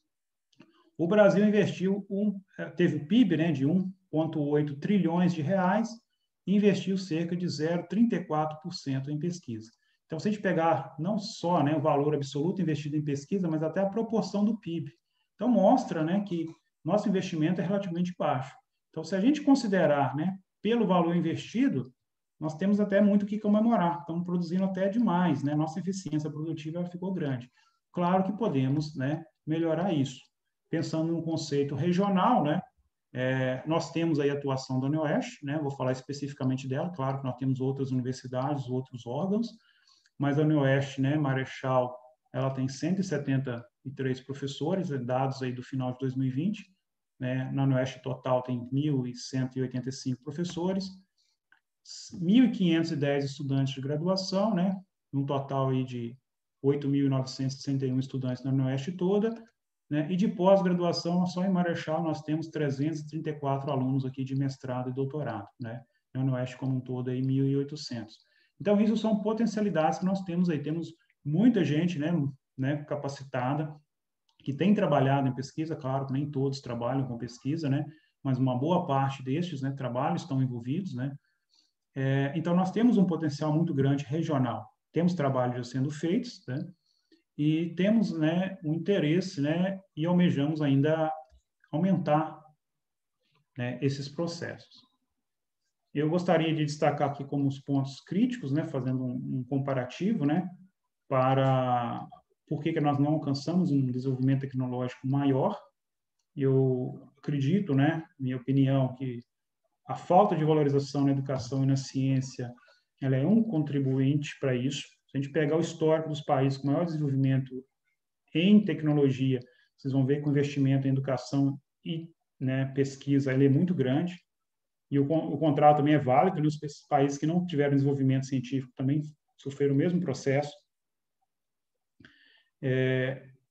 O Brasil investiu, um, teve o P I B né, de um vírgula oito trilhões de reais e investiu cerca de zero vírgula trinta e quatro por cento em pesquisa. Então, se a gente pegar não só né, o valor absoluto investido em pesquisa, mas até a proporção do P I B. Então, mostra né, que nosso investimento é relativamente baixo. Então, se a gente considerar né, pelo valor investido, nós temos até muito o que comemorar. Estamos produzindo até demais, né? Nossa eficiência produtiva ficou grande. Claro que podemos né, melhorar isso. Pensando num conceito regional, né? É, nós temos aí a atuação da UniOeste, né? Vou falar especificamente dela. Claro que nós temos outras universidades, outros órgãos, mas a UniOeste, né, Marechal, ela tem cento e setenta e três professores, dados aí do final de dois mil e vinte. Né? Na UniOeste total tem mil cento e oitenta e cinco professores, mil e quinhentos e dez estudantes de graduação, né? Um total aí de oito mil novecentos e sessenta e um estudantes na UniOeste toda, né? E de pós-graduação, só em Marechal, nós temos trezentos e trinta e quatro alunos aqui de mestrado e doutorado, né? Na UniOeste como um todo, aí mil e oitocentos. Então, isso são potencialidades que nós temos aí. Temos muita gente né, né, capacitada, que tem trabalhado em pesquisa, claro que nem todos trabalham com pesquisa, né? Mas uma boa parte destes né, trabalhos estão envolvidos, né? É, então, nós temos um potencial muito grande regional. Temos trabalhos já sendo feitos, né? E temos né, um interesse, né? E almejamos ainda aumentar né, esses processos. Eu gostaria de destacar aqui como os pontos críticos, né? Fazendo um, um comparativo, né? Para por que que nós não alcançamos um desenvolvimento tecnológico maior. Eu acredito, né? Minha opinião, que a falta de valorização na educação e na ciência, ela é um contribuinte para isso. Se a gente pegar o histórico dos países com maior desenvolvimento em tecnologia, vocês vão ver que o investimento em educação e né, pesquisa ele é muito grande. E o, o contrário também é válido, né? Os países que não tiveram desenvolvimento científico também sofreram o mesmo processo. É,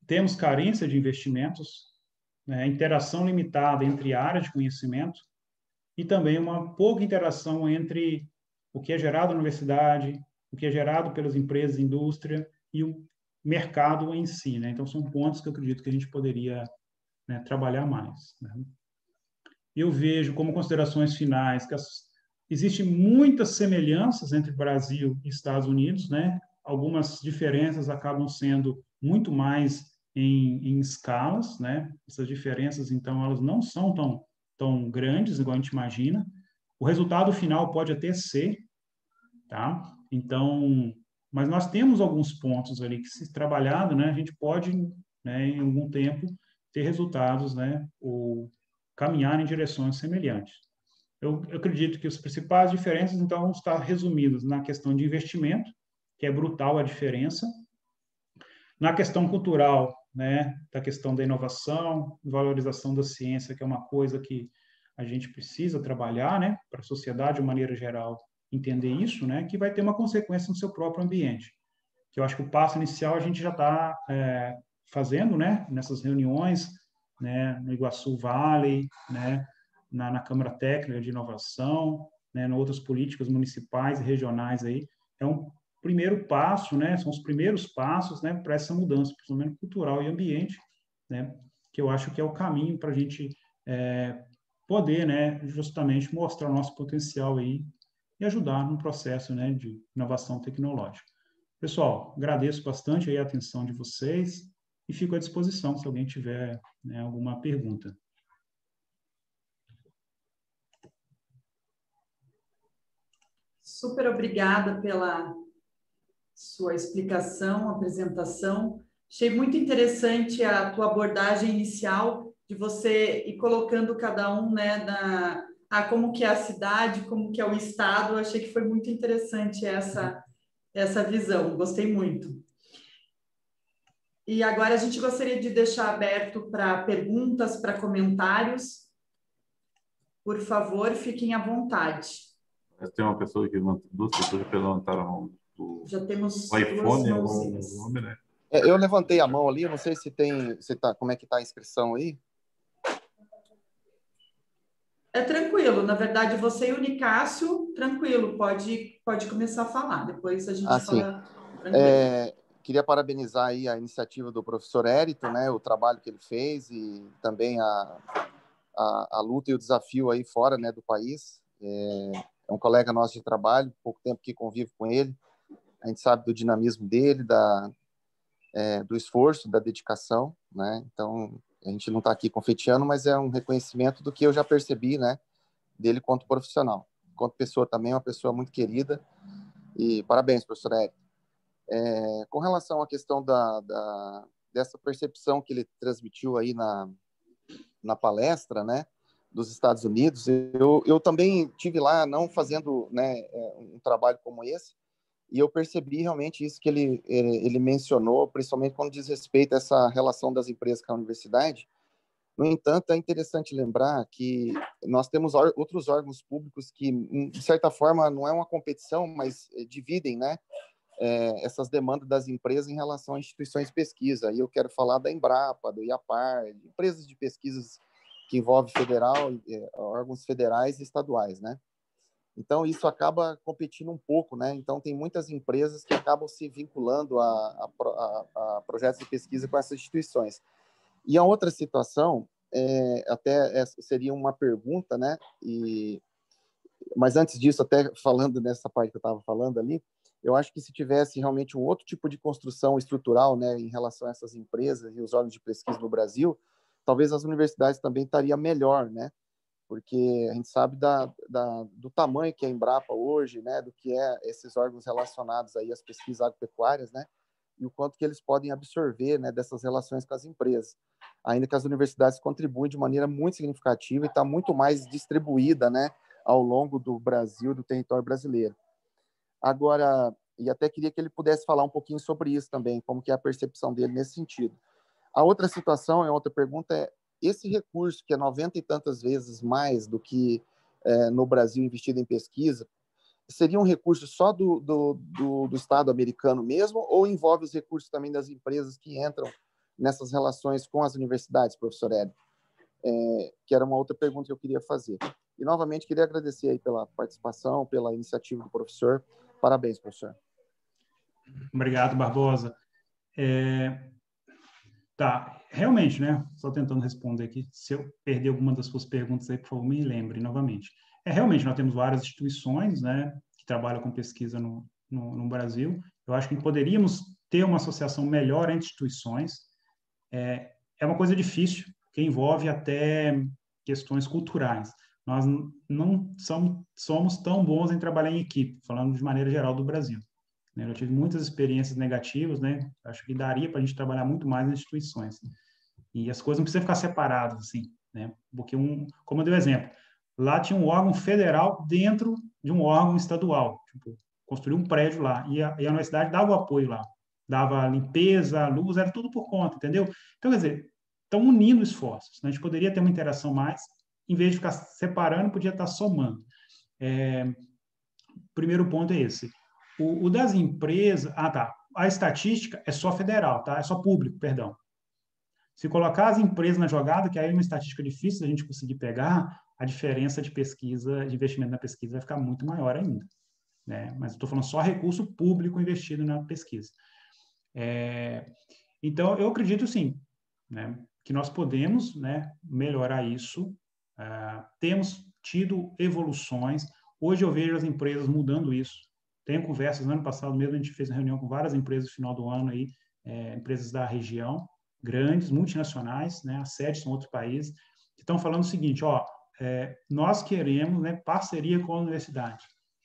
temos carência de investimentos, né, interação limitada entre áreas de conhecimento e também uma pouca interação entre o que é gerado na universidade, o que é gerado pelas empresas, indústria e o mercado em si, né? Então, são pontos que eu acredito que a gente poderia, né, trabalhar mais, né? Eu vejo como considerações finais que as, existem muitas semelhanças entre Brasil e Estados Unidos, né? Algumas diferenças acabam sendo muito mais em, em escalas, né? Essas diferenças, então, elas não são tão, tão grandes, igual a gente imagina. O resultado final pode até ser, tá? Então, mas nós temos alguns pontos ali que, se trabalhado, né, a gente pode, né, em algum tempo, ter resultados, né, ou caminhar em direções semelhantes. Eu, eu acredito que as principais diferenças, então, vão estar resumidas na questão de investimento, que é brutal a diferença, na questão cultural, né, da questão da inovação, valorização da ciência, que é uma coisa que a gente precisa trabalhar, né, para a sociedade, de maneira geral, entender isso, né, que vai ter uma consequência no seu próprio ambiente. Que eu acho que o passo inicial a gente já está é, fazendo, né, nessas reuniões, né, no Iguaçu Valley, né, na, na Câmara Técnica de Inovação, né, em outras políticas municipais e regionais aí. É um primeiro passo, né, são os primeiros passos, né, para essa mudança, principalmente cultural e ambiente, né, que eu acho que é o caminho para a gente é, poder, né, justamente mostrar o nosso potencial aí e ajudar no processo, né, de inovação tecnológica. Pessoal, agradeço bastante aí a atenção de vocês e fico à disposição se alguém tiver, né, alguma pergunta. Super obrigada pela sua explicação, apresentação. Achei muito interessante a tua abordagem inicial de você ir colocando cada um, né, na, a como que é a cidade, como que é o estado. Eu achei que foi muito interessante essa, essa visão. Gostei muito. E agora a gente gostaria de deixar aberto para perguntas, para comentários. Por favor, fiquem à vontade. Tem uma pessoa que duas pessoas que levantaram a mão do Já temos iPhone, duas o mãozinhas. nome, né? É, eu levantei a mão ali, eu não sei se tem, se tá, como é que tá a inscrição aí. É tranquilo, na verdade, você e o Nicásio, tranquilo, pode, pode começar a falar, depois a gente Ah, sim. fala tranquilo. É, queria parabenizar aí a iniciativa do professor Érito, né, o trabalho que ele fez e também a, a, a luta e o desafio aí fora, né, do país. É, é um colega nosso de trabalho, pouco tempo que convivo com ele, a gente sabe do dinamismo dele, da, é, do esforço, da dedicação, né, então a gente não está aqui confeteando, mas é um reconhecimento do que eu já percebi, né, dele quanto profissional. Quanto pessoa também, é uma pessoa muito querida. E parabéns, professor Érico. É, com relação à questão da, da, dessa percepção que ele transmitiu aí na, na palestra, né, dos Estados Unidos, eu, eu também tive lá, não fazendo, né, um trabalho como esse, e eu percebi realmente isso que ele, ele mencionou, principalmente quando diz respeito a essa relação das empresas com a universidade. No entanto, é interessante lembrar que nós temos outros órgãos públicos que, de certa forma, não é uma competição, mas dividem, né, é, essas demandas das empresas em relação a instituições de pesquisa. E eu quero falar da Embrapa, do IAPAR, de empresas de pesquisas que envolvem federal, é, órgãos federais e estaduais, né? Então, isso acaba competindo um pouco, né? Então, tem muitas empresas que acabam se vinculando a, a, a, a projetos de pesquisa com essas instituições. E a outra situação, é, até essa seria uma pergunta, né? E, mas antes disso, até falando nessa parte que eu estava falando ali, eu acho que se tivesse realmente um outro tipo de construção estrutural, né, em relação a essas empresas e os órgãos de pesquisa no Brasil, talvez as universidades também estariam melhor, né? Porque a gente sabe da, da, do tamanho que é a Embrapa hoje, né, do que é esses órgãos relacionados aí às pesquisas agropecuárias, né, e o quanto que eles podem absorver, né, dessas relações com as empresas. Ainda que as universidades contribuem de maneira muito significativa e está muito mais distribuída, né, ao longo do Brasil, do território brasileiro. Agora, e até queria que ele pudesse falar um pouquinho sobre isso também, como que é a percepção dele nesse sentido. A outra situação, a outra pergunta é, esse recurso, que é noventa e tantas vezes mais do que é, no Brasil investido em pesquisa, seria um recurso só do, do, do, do Estado americano mesmo, ou envolve os recursos também das empresas que entram nessas relações com as universidades, professor Hélio? É, que era uma outra pergunta que eu queria fazer. E, novamente, queria agradecer aí pela participação, pela iniciativa do professor. Parabéns, professor. Obrigado, Barbosa. É... Tá, realmente, né? Só tentando responder aqui. Se eu perder alguma das suas perguntas aí, por favor, me lembre novamente. É, realmente, nós temos várias instituições, né, que trabalham com pesquisa no, no, no Brasil. Eu acho que poderíamos ter uma associação melhor entre instituições. É, é uma coisa difícil, que envolve até questões culturais. Nós não somos, somos tão bons em trabalhar em equipe, falando de maneira geral do Brasil. Eu tive muitas experiências negativas, né? Acho que daria para a gente trabalhar muito mais nas instituições. E as coisas não precisam ficar separadas, assim, né? Porque, um, como eu dei o exemplo, lá tinha um órgão federal dentro de um órgão estadual. Tipo, construiu um prédio lá. E a, e a universidade dava o apoio lá. Dava limpeza, luz, era tudo por conta, entendeu? Então, quer dizer, estão unindo esforços. Né? A gente poderia ter uma interação mais, em vez de ficar separando, podia estar somando. É, o primeiro ponto é esse. O, o das empresas... Ah, tá. A estatística é só federal, tá? É só público, perdão. Se colocar as empresas na jogada, que aí é uma estatística difícil da gente conseguir pegar, a diferença de pesquisa, de investimento na pesquisa vai ficar muito maior ainda. Né? Mas eu estou falando só recurso público investido na pesquisa. É, então, eu acredito, sim, né, que nós podemos, né, melhorar isso. Uh, temos tido evoluções. Hoje eu vejo as empresas mudando isso. Tenho conversas, no ano passado mesmo a gente fez uma reunião com várias empresas no final do ano, aí, é, empresas da região, grandes, multinacionais, né, a sede são outros países, que estão falando o seguinte, ó, é, nós queremos, né, parceria com a universidade.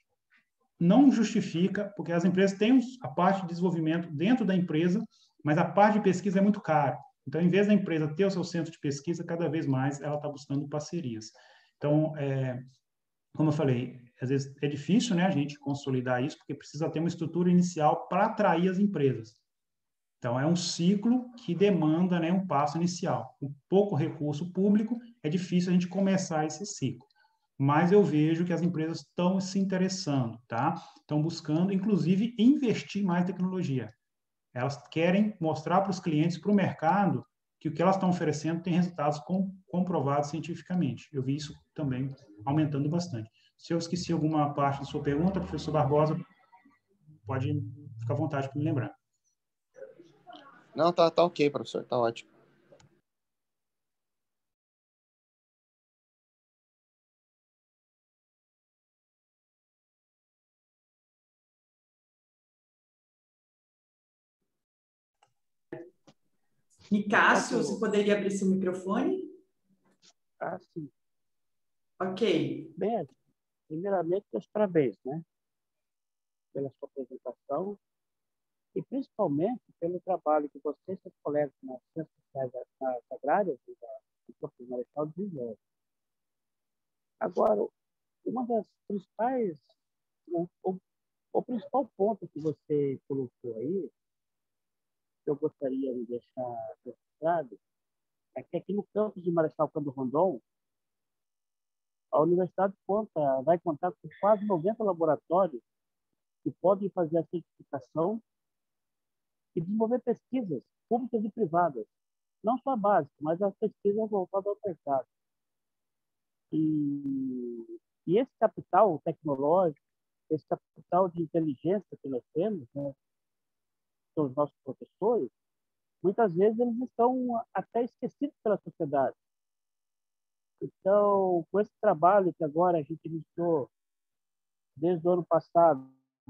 Não justifica, porque as empresas têm a parte de desenvolvimento dentro da empresa, mas a parte de pesquisa é muito cara. Então, em vez da empresa ter o seu centro de pesquisa, cada vez mais ela está buscando parcerias. Então, é, como eu falei, às vezes é difícil, né, a gente consolidar isso, porque precisa ter uma estrutura inicial para atrair as empresas. Então, é um ciclo que demanda, né, um passo inicial. Com pouco recurso público, é difícil a gente começar esse ciclo. Mas eu vejo que as empresas estão se interessando, tá? Estão buscando, inclusive, investir mais em tecnologia. Elas querem mostrar para os clientes, para o mercado, que o que elas estão oferecendo tem resultados com, comprovados cientificamente. Eu vi isso também aumentando bastante. Se eu esqueci alguma parte da sua pergunta, professor Barbosa, pode ficar à vontade para me lembrar. Não, tá, tá ok, professor, tá ótimo. Nicásio, você poderia abrir seu microfone? Ah, sim. Ok. Bem, primeiramente, meus parabéns, né? Pela sua apresentação e principalmente pelo trabalho que você e seus colegas nas ciências sociais nas agrárias e da Campos Marechal desenvolvem. Agora, uma das principais, o, o, o principal ponto que você colocou aí, que eu gostaria de deixar registrado, é que aqui no campus de Marechal Cândido Rondon, a universidade conta, vai contar com quase noventa laboratórios que podem fazer a certificação e desenvolver pesquisas públicas e privadas, não só básicas, mas as pesquisas voltadas ao mercado. E, e esse capital tecnológico, esse capital de inteligência que nós temos, né, são os nossos professores, muitas vezes eles estão até esquecidos pela sociedade. Então, com esse trabalho que agora a gente iniciou desde o ano passado,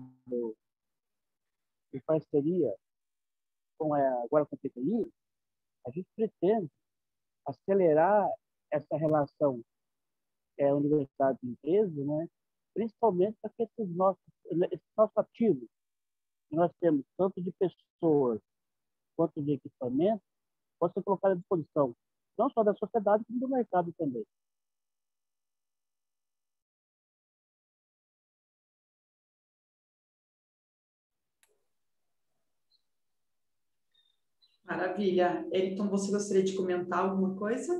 em parceria com a, agora com a P T I, a gente pretende acelerar essa relação é, universidade e empresa, né? Principalmente para que esses nossos, esses nossos ativos, que nós temos tanto de pessoas quanto de equipamento, possam ser colocados à disposição, não só da sociedade, como do mercado também. Maravilha. Elton, você gostaria de comentar alguma coisa?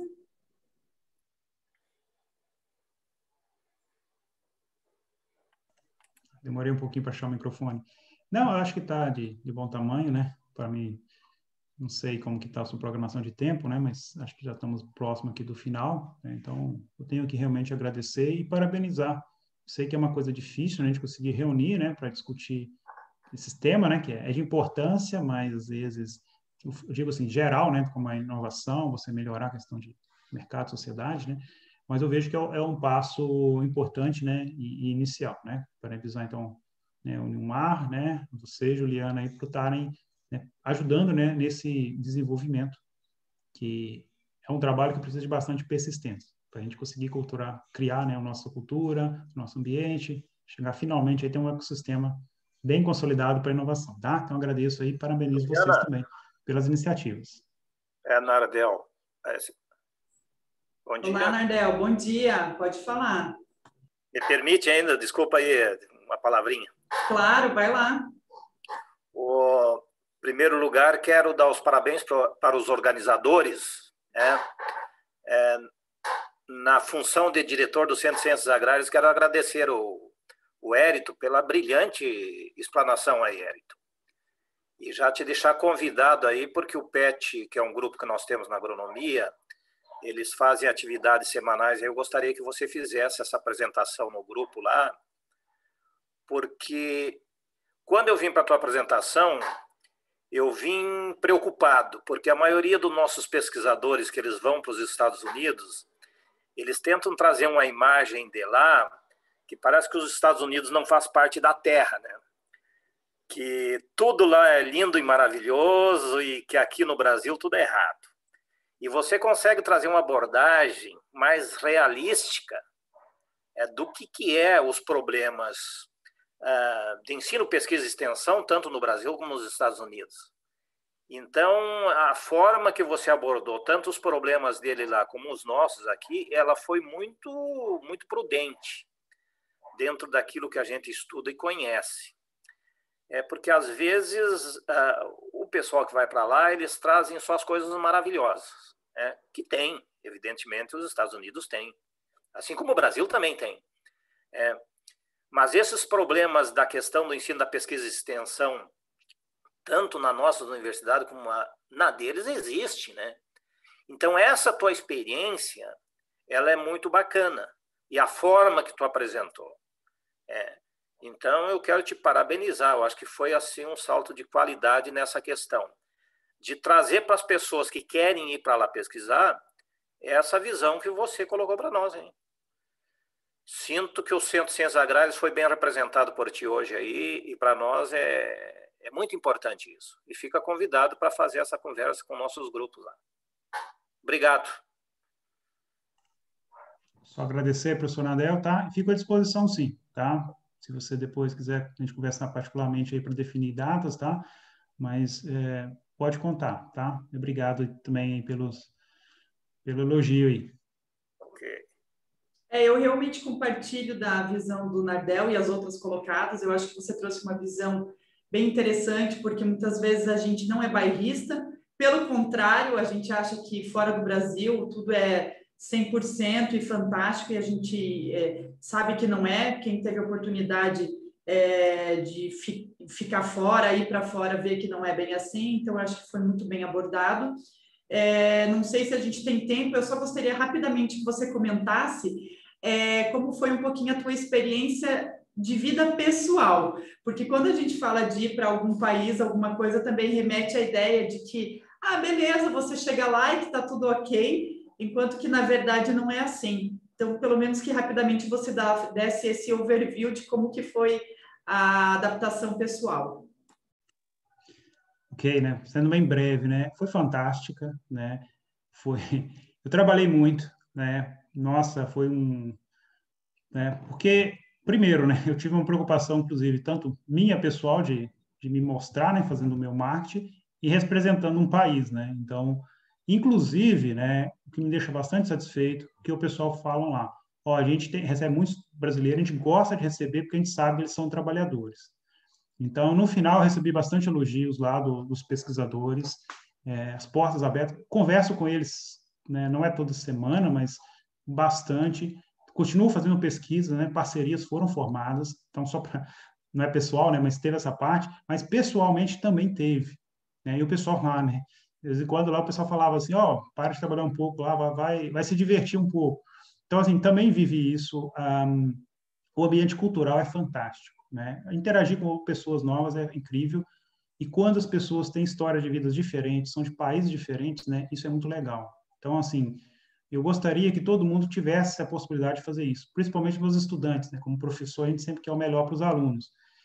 Demorei um pouquinho para achar o microfone. Não, eu acho que está de, de bom tamanho, né? Para mim não sei como que está a sua programação de tempo, né? Mas acho que já estamos próximo aqui do final, né? Então, eu tenho que realmente agradecer e parabenizar. Sei que é uma coisa difícil, né, a gente conseguir reunir, né, para discutir esse tema, né, que é de importância, mas às vezes, eu digo assim, geral, né, como a inovação, você melhorar a questão de mercado, sociedade, né? Mas eu vejo que é um passo importante, né, e, e inicial, né? Parabenizar, então, né, o Nilmar, né, você, Juliana, aí, por estarem, né, ajudando, né, nesse desenvolvimento, que é um trabalho que precisa de bastante persistência, para a gente conseguir culturar, criar, né, a nossa cultura, o nosso ambiente, chegar finalmente a ter um ecossistema bem consolidado para a inovação, tá? Então, agradeço aí, parabenizo Juliana, vocês também pelas iniciativas. É, Nardel. É, bom dia. Olá, Nardel, bom dia, pode falar. Me permite ainda, desculpa aí, uma palavrinha. Claro, vai lá. O em primeiro lugar, quero dar os parabéns para os organizadores, né? É, na função de diretor do Centro de Ciências Agrárias, quero agradecer o, o Érito pela brilhante explanação aí, Érito. E já te deixar convidado aí, porque o P E T, que é um grupo que nós temos na agronomia, eles fazem atividades semanais, eu gostaria que você fizesse essa apresentação no grupo lá, porque quando eu vim para a tua apresentação, eu vim preocupado, porque a maioria dos nossos pesquisadores que eles vão para os Estados Unidos, eles tentam trazer uma imagem de lá que parece que os Estados Unidos não faz parte da Terra, né? Que tudo lá é lindo e maravilhoso e que aqui no Brasil tudo é errado. E você consegue trazer uma abordagem mais realística é, do que, que é os problemas uh, de ensino, pesquisa e extensão, tanto no Brasil como nos Estados Unidos. Então, a forma que você abordou tanto os problemas dele lá como os nossos aqui, ela foi muito, muito prudente dentro daquilo que a gente estuda e conhece. É porque, às vezes, uh, o pessoal que vai para lá, eles trazem só as coisas maravilhosas, né? Que tem, evidentemente, os Estados Unidos têm. Assim como o Brasil também tem. É, mas esses problemas da questão do ensino da pesquisa e extensão, tanto na nossa universidade como na deles, existe, né? Então, essa tua experiência, ela é muito bacana. E a forma que tu apresentou. É, então, eu quero te parabenizar. Eu acho que foi, assim, um salto de qualidade nessa questão. De trazer para as pessoas que querem ir para lá pesquisar essa visão que você colocou para nós, hein? Sinto que o Centro de Ciências Agrárias foi bem representado por ti hoje aí, e para nós é, é muito importante isso. E fica convidado para fazer essa conversa com nossos grupos lá. Obrigado. Só agradecer, professor Nardel, tá? Fico à disposição, sim, tá? Se você depois quiser, a gente conversar particularmente aí para definir datas, tá? Mas é, pode contar, tá? Obrigado também pelos, pelo elogio aí. Ok. É, eu realmente compartilho da visão do Nardel e as outras colocadas. Eu acho que você trouxe uma visão bem interessante, porque muitas vezes a gente não é bairrista. Pelo contrário, a gente acha que fora do Brasil tudo é cem por cento e fantástico, e a gente é, sabe que não é. Quem teve a oportunidade é, de fi, ficar fora, ir para fora, ver que não é bem assim. Então, acho que foi muito bem abordado. É, não sei se a gente tem tempo, eu só gostaria rapidamente que você comentasse é, como foi um pouquinho a tua experiência de vida pessoal, porque quando a gente fala de ir para algum país, alguma coisa também remete à ideia de que, ah, beleza, você chega lá e que está tudo ok, enquanto que na verdade não é assim. Então, pelo menos que rapidamente você dá, desse esse overview de como que foi a adaptação pessoal. Ok, né? Sendo bem breve, né? Foi fantástica, né? Foi... Eu trabalhei muito, né? Nossa, foi um... Né? Porque, primeiro, né? Eu tive uma preocupação, inclusive, tanto minha pessoal, de, de me mostrar, né? Fazendo o meu marketing e representando um país, né? Então, inclusive, né? O que me deixa bastante satisfeito, que o pessoal fala lá, ó, a gente tem, recebe muitos brasileiros, a gente gosta de receber porque a gente sabe que eles são trabalhadores. Então, no final, eu recebi bastante elogios lá do, dos pesquisadores, é, as portas abertas, converso com eles, né, não é toda semana, mas bastante, continuo fazendo pesquisa, né, parcerias foram formadas, então só para, não é pessoal, né, mas teve essa parte, mas pessoalmente também teve, né, e o pessoal lá, né, De vez em quando lá o pessoal falava assim, ó, oh, para de trabalhar um pouco lá, vai, vai, vai se divertir um pouco. Então, assim, também vivi isso. Um, o ambiente cultural é fantástico, né? Interagir com pessoas novas é incrível. E quando as pessoas têm histórias de vidas diferentes, são de países diferentes, né? Isso é muito legal. Então, assim, eu gostaria que todo mundo tivesse a possibilidade de fazer isso, principalmente meus estudantes, né? Como professor, a gente sempre quer o melhor para os alunos.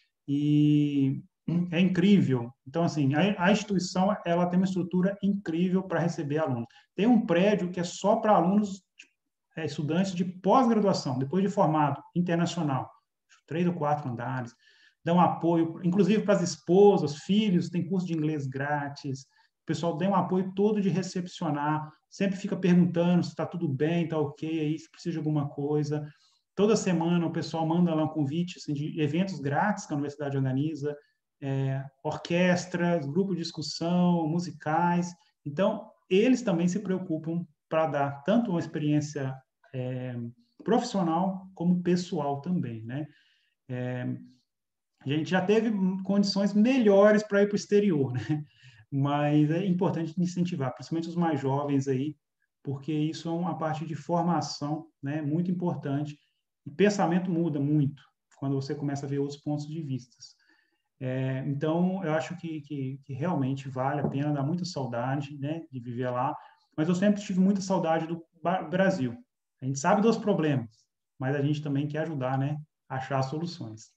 E é incrível. Então, assim, a, a instituição, ela tem uma estrutura incrível para receber alunos. Tem um prédio que é só para alunos, é, estudantes de pós-graduação, depois de formado, internacional, três ou quatro andares. Dão apoio, inclusive para as esposas, filhos, tem curso de inglês grátis. O pessoal dá um apoio todo de recepcionar, sempre fica perguntando se está tudo bem, está ok aí, se precisa de alguma coisa. Toda semana o pessoal manda lá um convite assim, de eventos grátis que a universidade organiza, é, orquestras, grupo de discussão, musicais. Então, eles também se preocupam para dar tanto uma experiência é, profissional como pessoal também, né? É, a gente já teve condições melhores para ir para o exterior, né? Mas é importante incentivar, principalmente os mais jovens aí, porque isso é uma parte de formação, né, muito importante. E pensamento muda muito quando você começa a ver outros pontos de vista. É, então, eu acho que, que, que realmente vale a pena, dá muita saudade, né, de viver lá, mas eu sempre tive muita saudade do Brasil. A gente sabe dos problemas, mas a gente também quer ajudar, né, a achar soluções.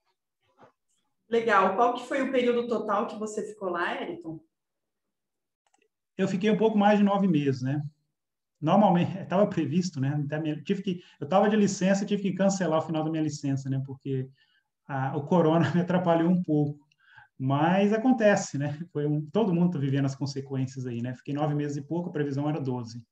Legal. Qual que foi o período total que você ficou lá, Ayrton? Eu fiquei um pouco mais de nove meses, né? Normalmente, estava previsto, né? Tive que, eu estava de licença e tive que cancelar o final da minha licença, né? Porque a, o corona me atrapalhou um pouco. Mas acontece, né? Foi um, todo mundo está vivendo as consequências aí, né? Fiquei nove meses e pouco, a previsão era doze.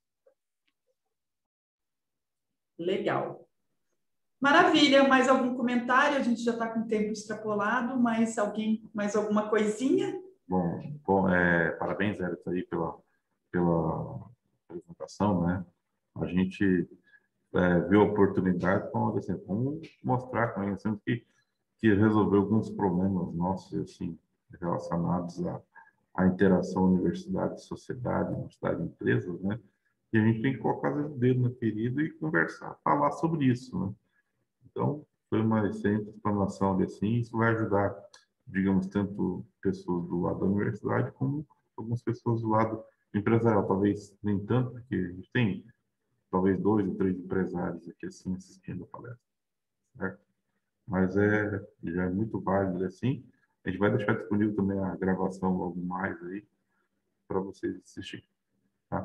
Legal. Maravilha, mais algum comentário? A gente já está com o tempo extrapolado, mas alguém, mais alguma coisinha? Bom, bom é, parabéns, Érica, aí pela, pela apresentação, né? A gente é, viu a oportunidade, então, assim, vamos mostrar, conhecendo que, que resolveu alguns problemas nossos, assim, relacionados à, à interação universidade-sociedade, universidade-empresas, né? E a gente tem que colocar o dedo na ferida e conversar, falar sobre isso, né? Então, foi uma excelente explanação assim, isso vai ajudar, digamos, tanto pessoas do lado da universidade como algumas pessoas do lado empresarial, talvez nem tanto, porque a gente tem talvez dois ou três empresários aqui assim assistindo a palestra, certo? Mas é, já é muito válido assim. A gente vai deixar disponível também a gravação logo mais aí para vocês assistirem, tá?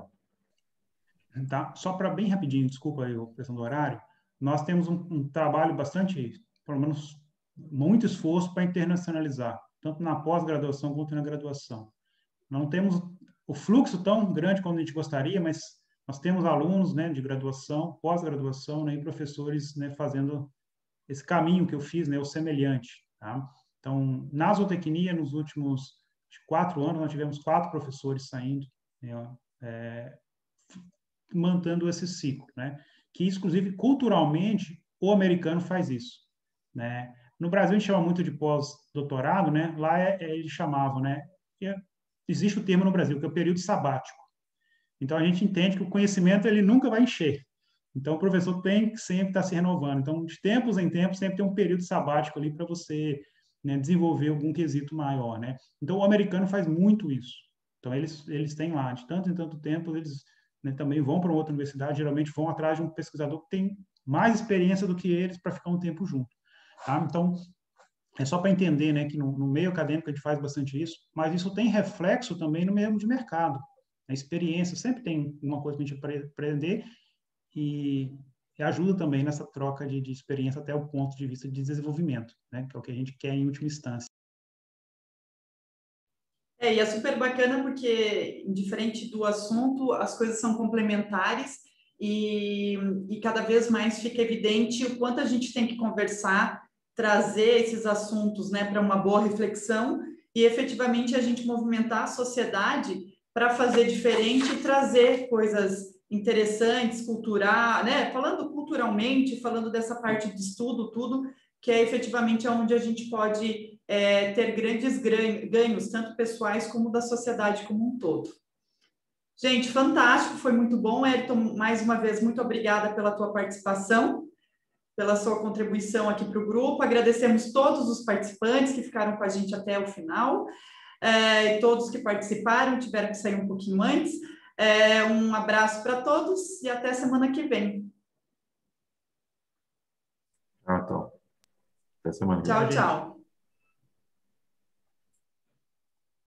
Tá? Só para bem rapidinho, desculpa aí a questão do horário, nós temos um, um trabalho bastante, pelo menos muito esforço para internacionalizar, tanto na pós-graduação quanto na graduação. Não temos o fluxo tão grande como a gente gostaria, mas nós temos alunos, né, de graduação, pós-graduação, né, e professores, né, fazendo esse caminho que eu fiz, né, o semelhante. Tá? Então, na zootecnia, nos últimos quatro anos, nós tivemos quatro professores saindo, né, é, mantendo esse ciclo, né? Que, inclusive, culturalmente, o americano faz isso, né? No Brasil, a gente chama muito de pós-doutorado, né? Lá é, é, eles chamavam, né? É, existe o termo no Brasil, que é o período sabático. Então, a gente entende que o conhecimento, ele nunca vai encher. Então, o professor tem que sempre estar se renovando. Então, de tempos em tempos, sempre tem um período sabático ali para você, né, desenvolver algum quesito maior, né? Então, o americano faz muito isso. Então, eles, eles têm lá, de tanto em tanto tempo, eles... Né, também vão para uma outra universidade, geralmente vão atrás de um pesquisador que tem mais experiência do que eles para ficar um tempo junto. Tá? Então, é só para entender, né, que no, no meio acadêmico a gente faz bastante isso, mas isso tem reflexo também no meio de mercado. A experiência sempre tem uma coisa para a gente aprender e, e ajuda também nessa troca de, de experiência até o ponto de vista de desenvolvimento, né, que é o que a gente quer em última instância. É, e é super bacana porque, diferente do assunto, as coisas são complementares e, e cada vez mais fica evidente o quanto a gente tem que conversar, trazer esses assuntos, né, para uma boa reflexão e efetivamente a gente movimentar a sociedade para fazer diferente e trazer coisas interessantes, cultural, né, falando culturalmente, falando dessa parte de estudo, tudo, que é efetivamente onde a gente pode é, ter grandes ganhos, tanto pessoais como da sociedade como um todo. Gente, fantástico, foi muito bom. Ayrton, mais uma vez, muito obrigada pela tua participação, pela sua contribuição aqui para o grupo. Agradecemos todos os participantes que ficaram com a gente até o final, é, e todos que participaram, tiveram que sair um pouquinho antes. É, um abraço para todos e até semana que vem. Ah, então. Até semana que vem. Tchau, tchau.